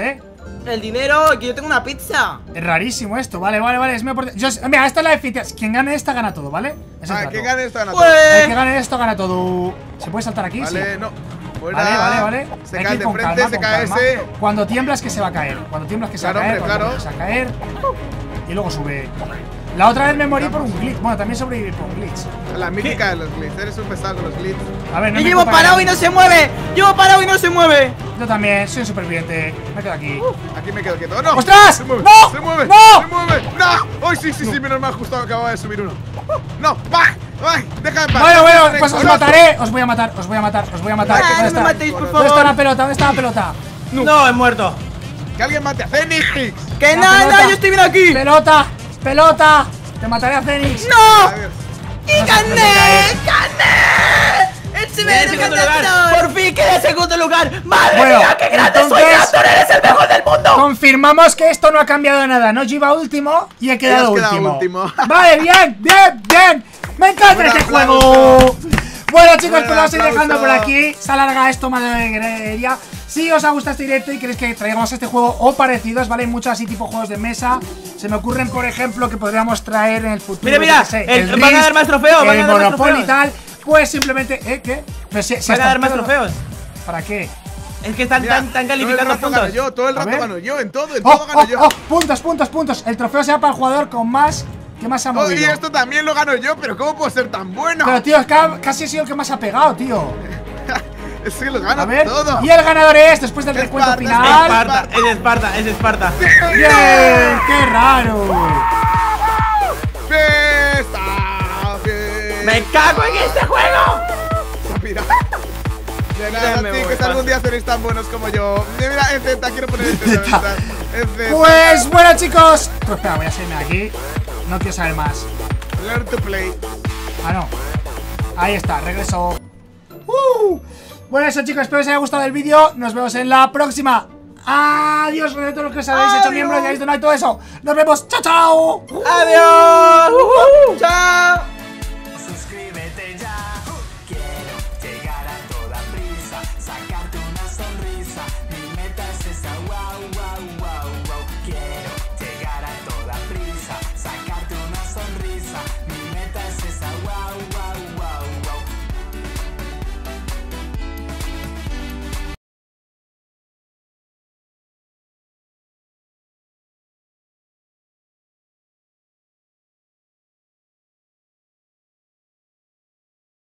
el dinero, que yo tengo una pizza. Es rarísimo esto, vale, es mi oportunidad. Mira, esta es la definitiva. Quien gane esta gana todo, ¿vale? Quien gane esta gana todo. El que gane esto gana todo. ¿Se puede saltar aquí? Vale, sí. No. Vale. Se cae de frente, se cae ese. Cuando tiemblas que se va a caer. Cuando tiemblas que se va a caer. Claro. Se va a caer. Y luego sube. La otra vez me morí por un glitch. Bueno, también sobreviví por un glitch. La mítica de los glitches. Eres un pesado con los glitches. A ver, no Yo me llevo parado y no se mueve. Yo también, soy un superviviente. Me quedo aquí. Aquí me quedo quieto. ¡No! ¡Ostras! ¡Se mueve! ¡No! ¡Se mueve! ¡No! ¡Se mueve! ¡No! ¡Ay, sí! Menos mal, justo acababa de subir uno. ¡No! ¡Va! ¡Ay! ¡Deja de pasar! Bueno, pues os mataré. Os voy a matar. No me matéis, por favor. ¿Dónde está la pelota? ¿Dónde está la pelota? No, he muerto. ¡Que alguien mate a Zenix! ¡Que La no, pelota. yo estoy bien aquí! ¡Pelota! Te mataré a Zenix. ¡No! A ver. ¡Y gané! ¡El severo segundo lugar. ganador! Por fin quedé en segundo lugar. ¡Madre Bueno, mía, qué grande soy! entonces- ¡Raptor, eres el mejor del mundo! Confirmamos que esto no ha cambiado nada, ¿no? Yo iba último y he quedado has quedado último. último. Vale, bien. Me encanta Buen este aplauso. juego. Bueno, chicos, Buen pues lo vamos a ir dejando por aplauso. aquí. Se alarga esto más de grería. Si os ha gustado este directo y queréis que traigamos este juego o parecidos, ¿vale? Hay muchos así tipo juegos de mesa. Se me ocurren, por ejemplo, que podríamos traer en el futuro. Mira, yo qué sé, van a Risk, dar más trofeos, van a el dar más Monopoly y trofeos. tal. Pues simplemente, ¿qué? Pero si ¿Van a hasta dar más Pedro- trofeos? ¿Para qué? Es que están Mira, tan calificando todo el rato gano puntos. yo, todo el A rato ver. gano yo, en todo gano yo. Puntos. El trofeo sea para el jugador con más. ¿Qué más ha Oh, movido? y esto también lo gano yo, pero ¿cómo puedo ser tan bueno? Pero tío, es que casi he sido el que más ha pegado, tío. Es que lo A gano ver. todo. Y el ganador es, después del recuento Esparta, final. Es Esparta. ¡Bien! ¡Qué raro! ¡Fiesta! ¡Me cago en este juego! Mira. De nada, me chicos, voy, algún día seréis tan buenos como yo. Mira, en Z, quiero poner en Z. Pues bueno, chicos. Pues espera, voy a salirme de aquí. No quiero saber más. Learn to play. Ah, no. Ahí está, regreso. Bueno, eso, chicos, espero que os haya gustado el vídeo. Nos vemos en la próxima. Adiós, gracias a todos los que os habéis hecho miembros y habéis donado y todo eso. Nos vemos. ¡Chao, chao! ¡Adiós! ¡Chao!